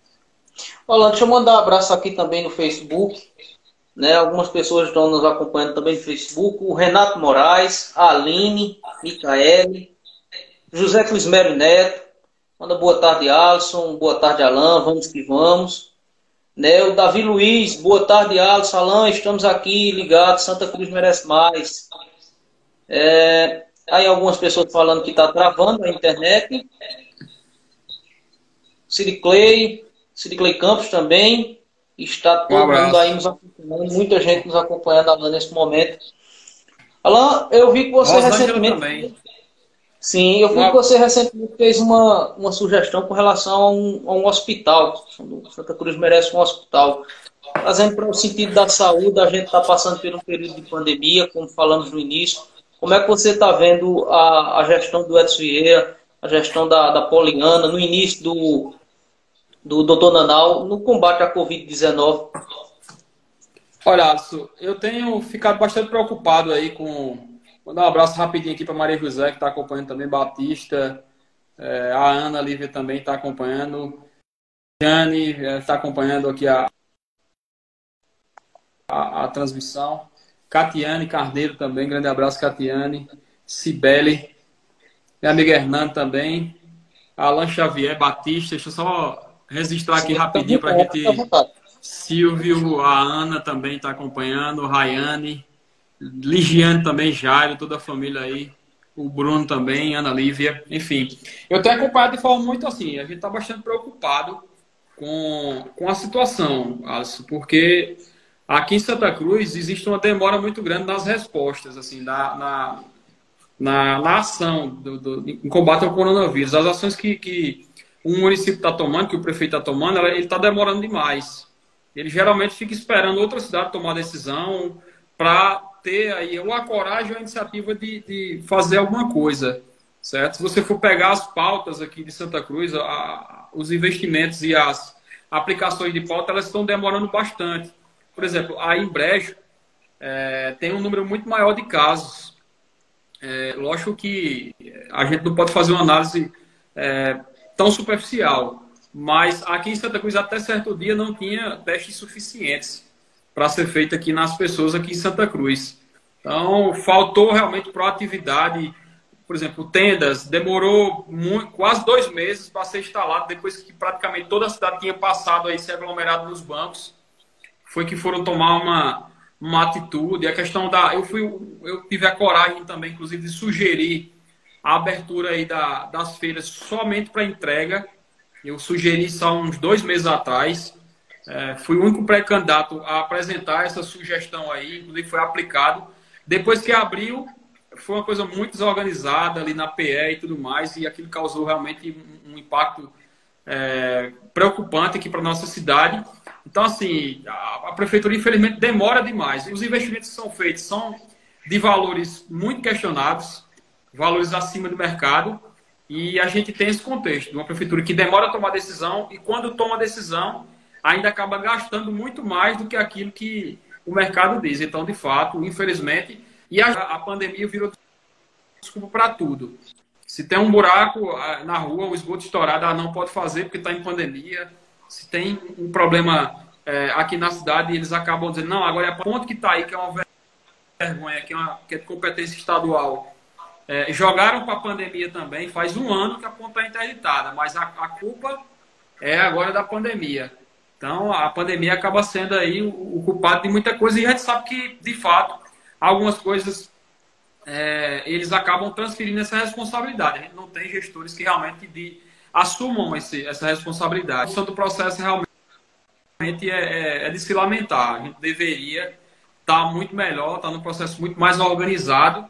Olá, deixa eu mandar um abraço aqui também no Facebook. Né? Algumas pessoas estão nos acompanhando também no Facebook. O Renato Moraes, a Aline, Micaele, José Clismério Neto. Manda boa tarde, Alisson. Boa tarde, Alan. Vamos que vamos. Né? O Davi Luiz, boa tarde, Alisson. Alan, estamos aqui ligados. Santa Cruz merece mais. Aí algumas pessoas falando que está travando a internet. Cid Clay Campos também. Está todo mundo aí nos acompanhando. Muita gente nos acompanhando, Alan, nesse momento. Alan, eu vi que você recentemente... Também. Sim, eu vi que você recentemente fez uma sugestão com relação a um hospital. Santa Cruz merece um hospital. Trazendo para o sentido da saúde, a gente está passando por um período de pandemia, como falamos no início. Como é que você está vendo a gestão do Edson Vieira, a gestão da Poliana, no início do Dr. Nanau, no combate à Covid-19? Olha, Alisson, eu tenho ficado bastante preocupado aí com... Vou dar um abraço rapidinho aqui para Maria José, que está acompanhando também, Batista, a Ana Lívia também está acompanhando, Jane está acompanhando aqui a transmissão. Catiane Carneiro também, grande abraço, Catiane. Cibele, minha amiga Hernando também. Alan Xavier Batista, deixa eu só registrar aqui rapidinho para a gente. Silvio, a Ana também está acompanhando, Rayane, Ligiane também, Jairo, toda a família aí. O Bruno também, Ana Lívia, enfim. Eu tenho acompanhado de forma muito assim, a gente está bastante preocupado com a situação, Alisson, porque aqui em Santa Cruz existe uma demora muito grande nas respostas, assim, na ação em combate ao coronavírus. As ações que um município está tomando, que o prefeito está tomando, ele está demorando demais. Ele geralmente fica esperando outra cidade tomar decisão para ter aí ou a coragem ou a iniciativa de fazer alguma coisa, certo? Se você for pegar as pautas aqui de Santa Cruz, os investimentos e as aplicações de pauta, elas estão demorando bastante. Por exemplo, aí em Brejo tem um número muito maior de casos. Lógico que a gente não pode fazer uma análise tão superficial, mas aqui em Santa Cruz até certo dia não tinha testes suficientes para ser feito aqui nas pessoas aqui em Santa Cruz. Então, faltou realmente proatividade. Por exemplo, tendas, demorou quase 2 meses para ser instalado, depois que praticamente toda a cidade tinha passado aí, se aglomerado nos bancos. Foi que foram tomar uma atitude. A questão eu tive a coragem também, inclusive, de sugerir a abertura aí das feiras somente para entrega. Eu sugeri isso há uns 2 meses atrás. Fui o único pré-candidato a apresentar essa sugestão aí, inclusive foi aplicado. Depois que abriu, foi uma coisa muito desorganizada ali na PE e tudo mais, e aquilo causou realmente um impacto preocupante aqui para a nossa cidade. Então, assim, a prefeitura, infelizmente, demora demais. Os investimentos que são feitos são de valores muito questionados, valores acima do mercado, e a gente tem esse contexto de uma prefeitura que demora a tomar decisão, e quando toma decisão, ainda acaba gastando muito mais do que aquilo que o mercado diz. Então, de fato, infelizmente, e a pandemia virou desculpa para tudo. Se tem um buraco na rua, o esgoto estourado, não pode fazer porque está em pandemia. Se tem um problema aqui na cidade, eles acabam dizendo, não, agora é a ponte que está aí, que é uma vergonha, que é de competência estadual. Jogaram para a pandemia também, faz 1 ano que a ponte está interditada, mas a culpa é agora da pandemia. Então, a pandemia acaba sendo aí o culpado de muita coisa, e a gente sabe que, de fato, algumas coisas eles acabam transferindo essa responsabilidade. A gente não tem gestores que realmente assumam essa responsabilidade. A questão do processo realmente de se lamentar. A gente deveria estar muito melhor, estar num processo muito mais organizado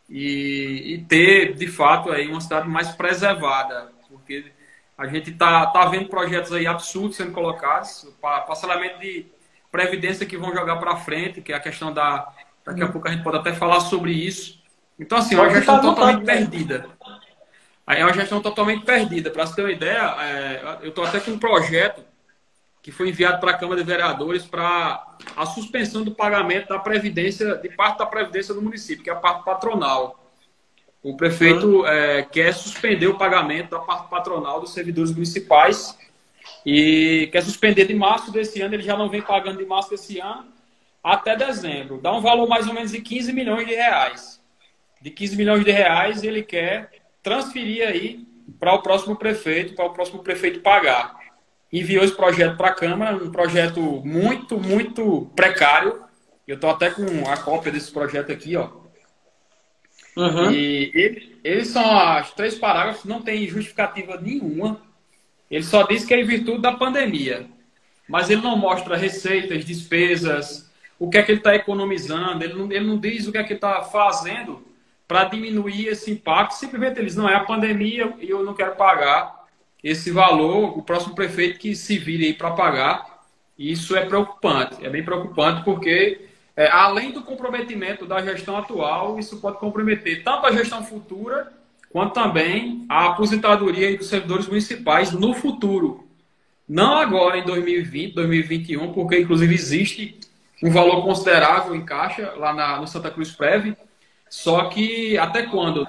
e ter, de fato, aí uma cidade mais preservada, porque a gente está vendo projetos aí absurdos sendo colocados, parcelamento de previdência que vão jogar para frente, que é a questão daqui a pouco a gente pode até falar sobre isso. Então, assim, é uma gestão totalmente perdida. É uma gestão totalmente perdida. Para você ter uma ideia, eu estou até com um projeto que foi enviado para a Câmara de Vereadores para a suspensão do pagamento da previdência, de parte da previdência do município, que é a parte patronal. O prefeito quer suspender o pagamento da parte patronal dos servidores municipais e quer suspender de março desse ano. Ele já não vem pagando de março desse ano até dezembro. Dá um valor mais ou menos de 15 milhões de reais. De 15 milhões de reais ele quer transferir aí para o próximo prefeito pagar. Enviou esse projeto para a Câmara, um projeto muito, muito precário. Eu estou até com a cópia desse projeto aqui, ó. Uhum. E eles são os 3 parágrafos, não tem justificativa nenhuma. Ele só diz que é em virtude da pandemia. Mas ele não mostra receitas, despesas, o que é que ele está economizando, ele não diz o que é que ele está fazendo para diminuir esse impacto. Simplesmente ele diz, não, é a pandemia e eu não quero pagar esse valor, o próximo prefeito que se vire aí para pagar. Isso é preocupante, é bem preocupante, porque além do comprometimento da gestão atual, isso pode comprometer tanto a gestão futura, quanto também a aposentadoria dos servidores municipais no futuro. Não agora em 2020, 2021, porque inclusive existe um valor considerável em caixa lá no Santa Cruz Prev, só que até quando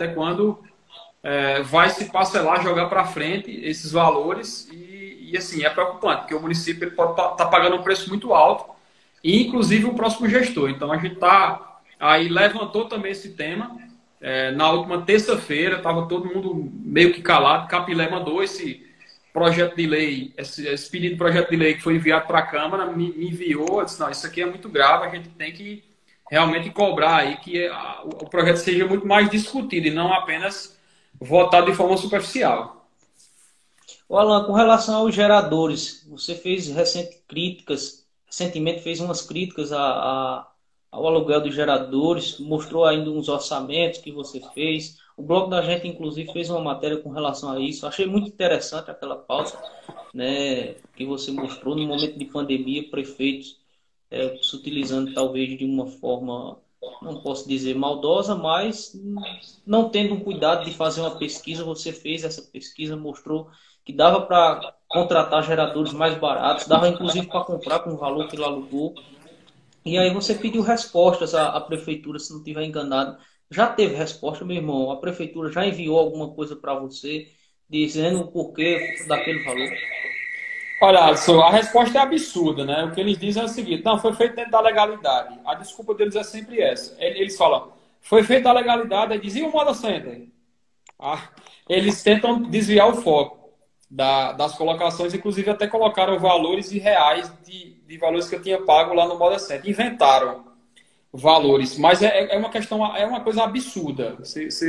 vai se parcelar, jogar para frente esses valores e assim, é preocupante, porque o município ele pode estar pagando um preço muito alto e inclusive o próximo gestor. Então a gente tá aí, levantou também esse tema. Na última terça-feira, estava todo mundo meio que calado. Capilé mandou esse projeto de lei, esse pedido de projeto de lei que foi enviado para a Câmara, me enviou. Eu disse, não, isso aqui é muito grave, a gente tem que realmente cobrar aí que o projeto seja muito mais discutido e não apenas votado de forma superficial. O Alan, com relação aos geradores, você fez recentemente fez umas críticas ao aluguel dos geradores, mostrou ainda uns orçamentos que você fez. O blog da gente, inclusive, fez uma matéria com relação a isso. Achei muito interessante aquela pauta, né, que você mostrou no momento de pandemia, prefeitos se utilizando talvez de uma forma, não posso dizer maldosa, mas não tendo um cuidado de fazer uma pesquisa. Você fez essa pesquisa, mostrou que dava para contratar geradores mais baratos, dava inclusive para comprar com o valor que ele alugou. E aí você pediu respostas à prefeitura, se não estiver enganado. Já teve resposta, meu irmão? A prefeitura já enviou alguma coisa para você, dizendo o porquê daquele valor? Olha, Alisson, a resposta é absurda, né? O que eles dizem é o seguinte, não, foi feito dentro da legalidade. A desculpa deles é sempre essa. Eles falam, foi feito da legalidade, aí dizem, e o Moda Center? Eles tentam desviar o foco das colocações, inclusive até colocaram valores reais de valores que eu tinha pago lá no Moda Center. Inventaram valores, mas é uma questão, é uma coisa absurda.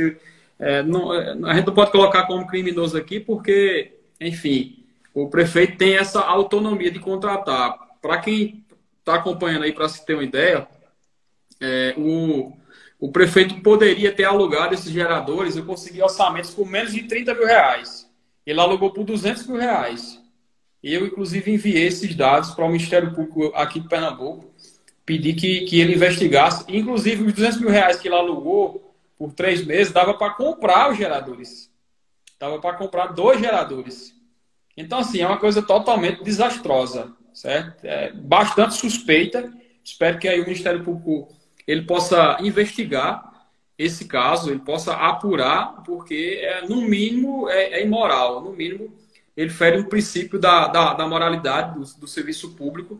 A gente não pode colocar como criminoso aqui porque, enfim, o prefeito tem essa autonomia de contratar. Para quem está acompanhando aí, para se ter uma ideia, o prefeito poderia ter alugado esses geradores. Eu consegui orçamentos por menos de 30 mil reais. Ele alugou por 200 mil reais. Eu, inclusive, enviei esses dados para o Ministério Público aqui de Pernambuco, pedi que ele investigasse. Inclusive, os 200 mil reais que ele alugou por 3 meses, dava para comprar os geradores. Dava para comprar 2 geradores. Então, assim, é uma coisa totalmente desastrosa, certo? É bastante suspeita. Espero que aí o Ministério Público ele possa investigar esse caso, ele possa apurar, porque, no mínimo, é imoral. No mínimo, ele fere um princípio da moralidade do serviço público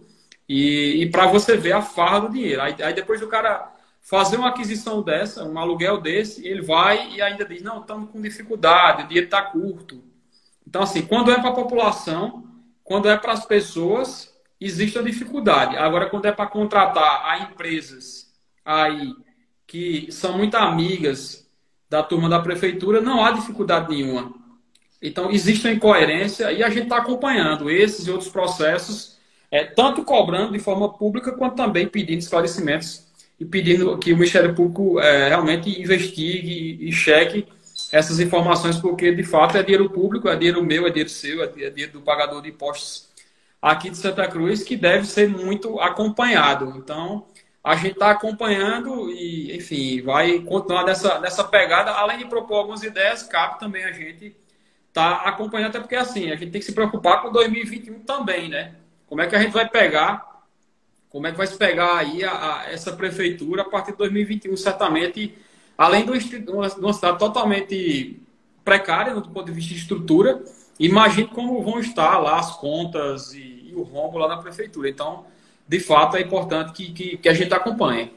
e para você ver a farra do dinheiro. Aí depois do cara fazer uma aquisição dessa, um aluguel desse, ele vai e ainda diz, não, estamos com dificuldade, o dinheiro está curto. Então, assim, quando é para a população, quando é para as pessoas, existe a dificuldade. Agora, quando é para contratar a empresas aí que são muito amigas da turma da prefeitura, não há dificuldade nenhuma. Então, existe uma incoerência e a gente está acompanhando esses e outros processos, tanto cobrando de forma pública, quanto também pedindo esclarecimentos e pedindo que o Ministério Público realmente investigue e cheque essas informações, porque, de fato, é dinheiro público, é dinheiro meu, é dinheiro seu, é dinheiro do pagador de impostos aqui de Santa Cruz, que deve ser muito acompanhado. Então, a gente está acompanhando e, enfim, vai continuar nessa pegada. Além de propor algumas ideias, cabe também a gente estar acompanhando, até porque, assim, a gente tem que se preocupar com 2021 também, né? Como é que a gente vai pegar, como é que vai se pegar aí essa prefeitura a partir de 2021, certamente. Além de uma cidade totalmente precária do ponto de vista de estrutura, imagine como vão estar lá as contas e o rombo lá na prefeitura. Então, de fato, é importante que a gente acompanhe.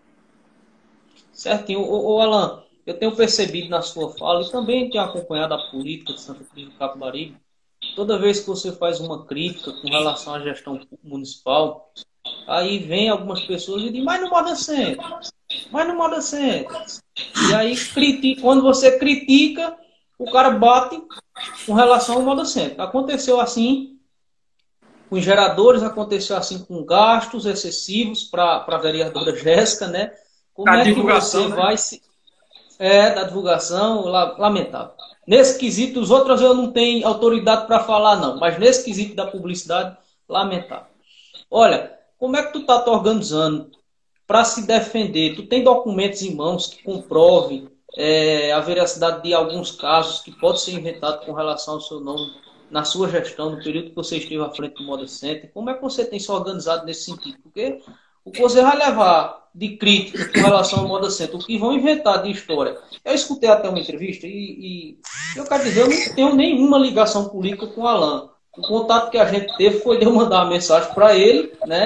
Certinho. Ô Alan, eu tenho percebido na sua fala e também tenho acompanhado a política de Santa Cruz do Capibaribe, toda vez que você faz uma crítica com relação à gestão municipal, aí vem algumas pessoas e dizem, mas não Moda Center, mas não Moda Center. E aí, quando você critica, o cara bate com relação ao Moda Center. Aconteceu assim com os geradores, aconteceu assim com gastos excessivos para a vereadora Jéssica, né? Como é que você vai se... da divulgação, lamentável. Nesse quesito, os outros eu não tenho autoridade para falar, não. Mas nesse quesito da publicidade, lamentável. Olha, como é que tu tá te organizando para se defender? Tu tem documentos em mãos que comprovem a veracidade de alguns casos que pode ser inventado com relação ao seu nome na sua gestão, no período que você esteve à frente do Moda Center? Como é que você tem se organizado nesse sentido? Porque o que você vai levar de crítica com relação ao Moda Center, o que vão inventar de história. Eu escutei até uma entrevista e eu quero dizer, eu não tenho nenhuma ligação política com o Alan. O contato que a gente teve foi de eu mandar uma mensagem para ele, né?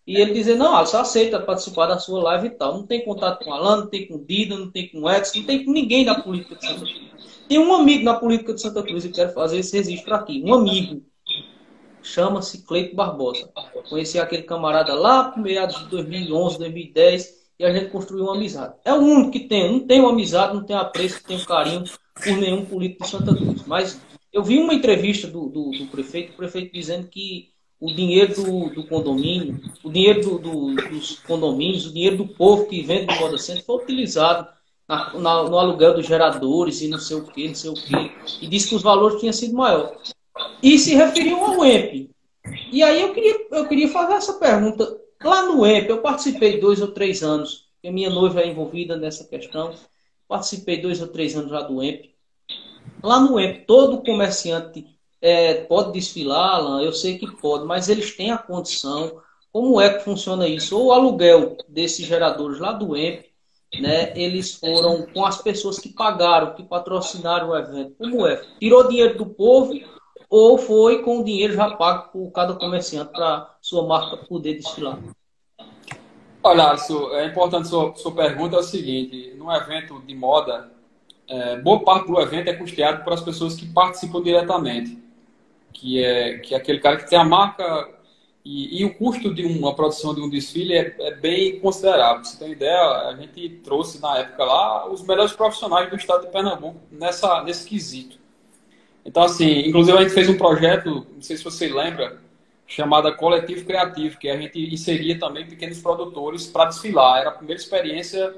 E ele dizer, não, Alisson, aceita participar da sua live e tal. Não tem contato com o Alan, não tem com o Dida, não tem com o Edson, não tem com ninguém da política de Santa Cruz. Tem um amigo na política de Santa Cruz e quero fazer esse registro aqui. Um amigo. Chama-se Cleito Barbosa. Conheci aquele camarada lá por meados de 2011, 2010 e a gente construiu uma amizade. É o único que tem. Não tenho amizade, não tenho apreço, não tenho carinho por nenhum político de Santa Cruz. Mas eu vi uma entrevista do prefeito, o prefeito dizendo que o dinheiro do condomínio, o dinheiro dos condomínios, o dinheiro do povo que vende do Moda Center foi utilizado no aluguel dos geradores e não sei o que, não sei o que. E disse que os valores tinham sido maiores. E se referiu ao EMP. E aí eu queria fazer essa pergunta. Lá no EMP, eu participei 2 ou 3 anos, porque minha noiva é envolvida nessa questão. Participei 2 ou 3 anos lá do EMP. Lá no EMP, todo comerciante pode desfilar, Alan, eu sei que pode, mas eles têm a condição. Como é que funciona isso? Ou o aluguel desses geradores lá do EMP, né, eles foram com as pessoas que pagaram, que patrocinaram o evento. Como é? Tirou dinheiro do povo ou foi com o dinheiro já pago por cada comerciante para sua marca poder desfilar? Olha, Alisson, é importante sua pergunta é o seguinte, num evento de moda, boa parte do evento é custeado por as pessoas que participam diretamente, que é aquele cara que tem a marca e o custo de uma produção de um desfile é bem considerável. Pra você ter uma ideia, a gente trouxe na época lá os melhores profissionais do estado de Pernambuco nesse quesito. Então, assim, inclusive a gente fez um projeto, não sei se você lembra, chamado Coletivo Criativo, que a gente inseria também pequenos produtores para desfilar. Era a primeira experiência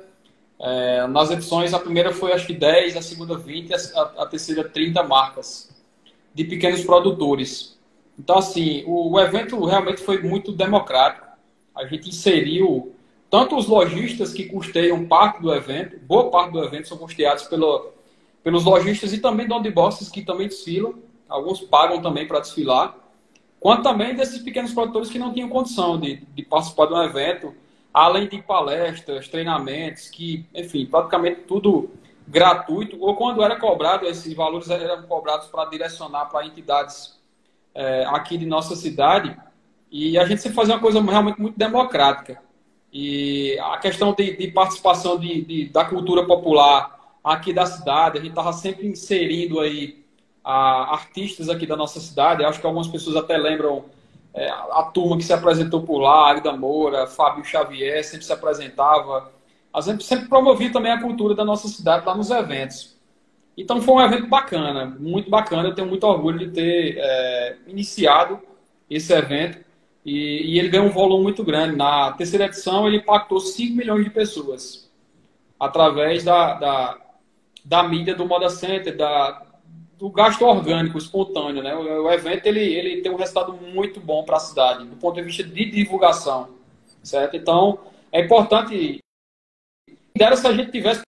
nas edições, a primeira foi acho que 10, a segunda 20, a terceira 30 marcas de pequenos produtores. Então, assim, o evento realmente foi muito democrático. A gente inseriu tanto os lojistas que custeiam parte do evento, boa parte do evento são custeados pelos lojistas e também dono de boxes que também desfilam. Alguns pagam também para desfilar. Quanto também desses pequenos produtores que não tinham condição de participar de um evento, além de palestras, treinamentos, que, enfim, praticamente tudo gratuito, ou quando era cobrado, esses valores eram cobrados para direcionar para entidades aqui de nossa cidade, e a gente sempre fazia uma coisa realmente muito democrática. E a questão de participação da cultura popular aqui da cidade, a gente estava sempre inserindo aí artistas aqui da nossa cidade. Acho que algumas pessoas até lembram a turma que se apresentou por lá, Agda Moura, Fábio Xavier, sempre se apresentava. A gente sempre promovia também a cultura da nossa cidade lá nos eventos. Então foi um evento bacana, muito bacana. Eu tenho muito orgulho de ter iniciado esse evento e ele ganhou um volume muito grande. Na terceira edição ele impactou 5 milhões de pessoas através da mídia do Moda Center, do gasto orgânico, espontâneo, né? O evento ele tem um resultado muito bom para a cidade, do ponto de vista de divulgação, certo? Então, é importante, dera se a gente tivesse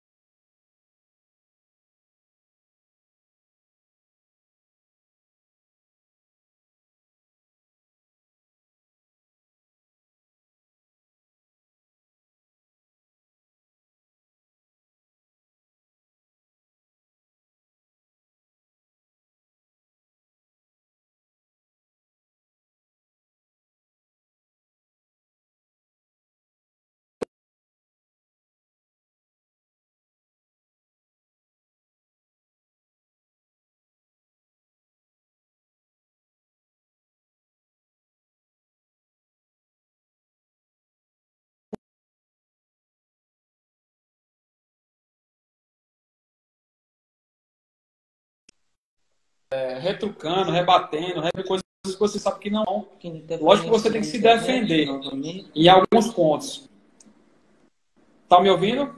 retrucando, rebatendo, coisas que você sabe que não. Lógico que você tem que se defender em alguns pontos. Tá me ouvindo?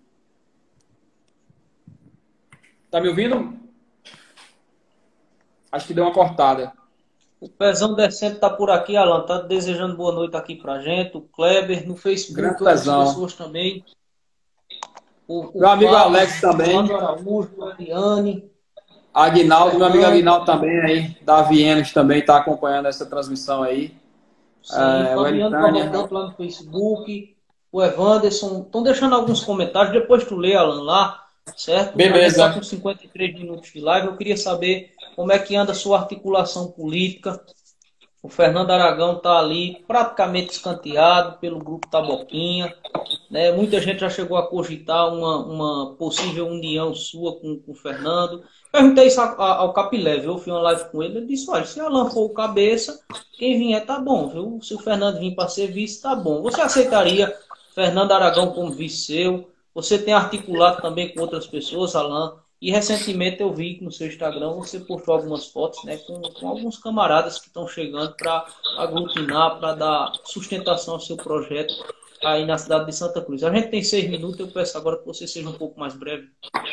Tá me ouvindo? Acho que deu uma cortada. O Pezão Decente tá por aqui, Alan. Tá desejando boa noite aqui pra gente. O Kleber no Facebook, outras pessoas também. Meu amigo Fábio, Alex também. O Araújo, a Ariane. Aguinaldo, meu amigo Aguinaldo também aí, da Vienas também está acompanhando essa transmissão aí. Sim, Fabiano comentando lá no Facebook. O Evanderson. Estão deixando alguns comentários. Depois tu lê, Alan, lá. Certo? Beleza. Está com 53 minutos de live. Eu queria saber como é que anda a sua articulação política. O Fernando Aragão está ali praticamente escanteado pelo grupo Taboquinha. Né? Muita gente já chegou a cogitar uma possível união sua com o Fernando. Perguntei isso ao Capilé, viu? Eu fiz uma live com ele. Ele disse: olha, se Alan for o cabeça, quem vier tá bom, viu? Se o Fernando vir para ser vice, tá bom. Você aceitaria Fernando Aragão como vice seu? Você tem articulado também com outras pessoas, Alan? E recentemente eu vi que no seu Instagram você postou algumas fotos, né, com alguns camaradas que estão chegando para aglutinar, para dar sustentação ao seu projeto aí na cidade de Santa Cruz. A gente tem 6 minutos, eu peço agora que você seja um pouco mais breve.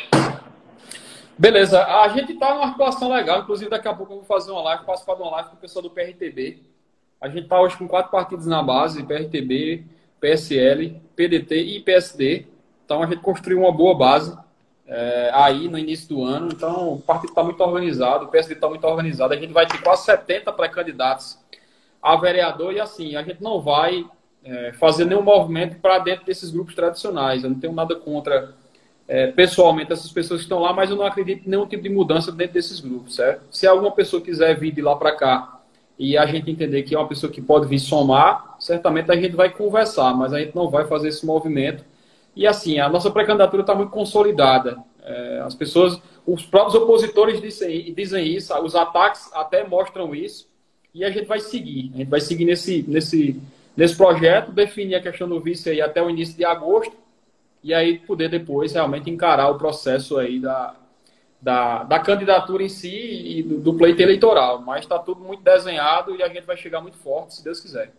Beleza, a gente está numa articulação legal, inclusive daqui a pouco eu vou fazer uma live, participar de uma live com o pessoal do PRTB. A gente está hoje com 4 partidos na base, PRTB, PSL, PDT e PSD. Então a gente construiu uma boa base aí no início do ano. Então o partido está muito organizado, o PSD está muito organizado. A gente vai ter quase 70 pré-candidatos a vereador e assim, a gente não vai fazer nenhum movimento para dentro desses grupos tradicionais. Eu não tenho nada contra pessoalmente essas pessoas que estão lá, mas eu não acredito em nenhum tipo de mudança dentro desses grupos, certo? Se alguma pessoa quiser vir de lá para cá e a gente entender que é uma pessoa que pode vir somar, certamente a gente vai conversar, mas a gente não vai fazer esse movimento. E assim, a nossa pré-candidatura está muito consolidada. As pessoas, os próprios opositores dizem isso, os ataques até mostram isso, e a gente vai seguir. A gente vai seguir nesse projeto, definir a questão do vice aí até o início de agosto, e aí poder depois realmente encarar o processo aí da candidatura em si e do pleito eleitoral. Mas está tudo muito desenhado e a gente vai chegar muito forte, se Deus quiser.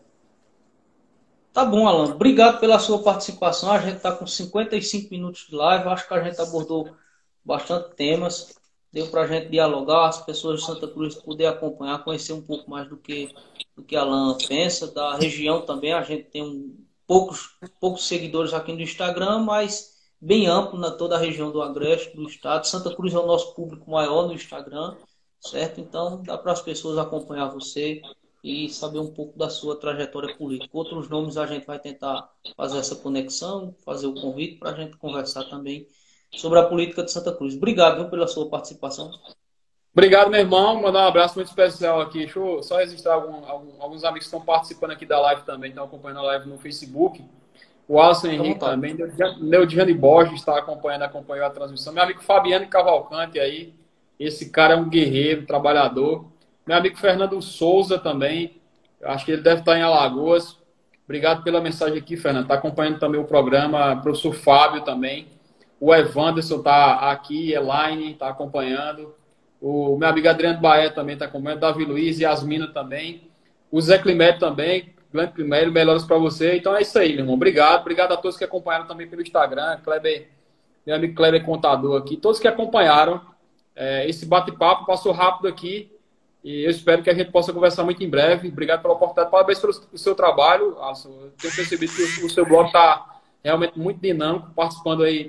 Tá bom, Alan. Obrigado pela sua participação. A gente está com 55 minutos de live. Acho que a gente abordou bastante temas. Deu para a gente dialogar, as pessoas de Santa Cruz poder acompanhar, conhecer um pouco mais do que Alan pensa. Da região também, a gente tem poucos seguidores aqui no Instagram, mas bem amplo na toda a região do Agreste, do estado. Santa Cruz é o nosso público maior no Instagram, certo? Então dá para as pessoas acompanhar você e saber um pouco da sua trajetória política. Outros nomes a gente vai tentar fazer essa conexão, fazer o convite para a gente conversar também sobre a política de Santa Cruz. Obrigado, viu, pela sua participação. Obrigado, meu irmão. Mandar um abraço muito especial aqui. Deixa eu só registrar alguns amigos que estão participando aqui da live também, estão acompanhando a live no Facebook. O Alisson Henrique também, Neudiane Borges está acompanhou a transmissão. Meu amigo Fabiano Cavalcante aí, esse cara é um guerreiro, trabalhador. Meu amigo Fernando Souza também, acho que ele deve estar em Alagoas. Obrigado pela mensagem aqui, Fernando. Está acompanhando também o programa. Professor Fábio também. O Evanderson está aqui, Elaine está acompanhando. O meu amigo Adriano Baé também está acompanhando. Davi Luiz, Yasmina também. O Zé Climério também. Grande Climério, melhoras para você. Então é isso aí, meu irmão. Obrigado. Obrigado a todos que acompanharam também pelo Instagram. Kleber, meu amigo Kleber Contador aqui. Todos que acompanharam esse bate-papo. Passou rápido aqui. E eu espero que a gente possa conversar muito em breve. Obrigado pela oportunidade. Parabéns pelo seu trabalho. Eu tenho percebido que o seu blog está realmente muito dinâmico, participando aí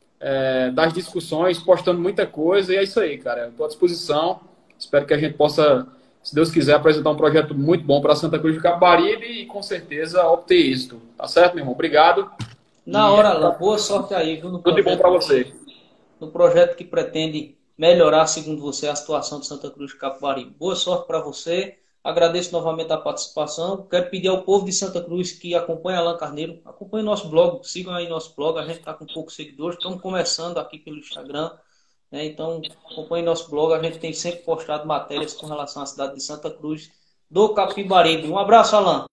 das discussões, postando muita coisa. E é isso aí, cara. Estou à disposição. Espero que a gente possa, se Deus quiser, apresentar um projeto muito bom para Santa Cruz de Capibaribe e, com certeza, obter êxito. Tá certo, meu irmão? Obrigado. Na hora, Alan. Boa sorte aí, viu? Tudo de bom para você. No projeto que pretende melhorar, segundo você, a situação de Santa Cruz de Capibaribe. Boa sorte para você. Agradeço novamente a participação. Quero pedir ao povo de Santa Cruz que acompanhe Alan Carneiro, acompanhe nosso blog, sigam aí nosso blog. A gente está com poucos seguidores, estamos começando aqui pelo Instagram, né? Então acompanhe nosso blog. A gente tem sempre postado matérias com relação à cidade de Santa Cruz do Capibaribe. Um abraço, Alan.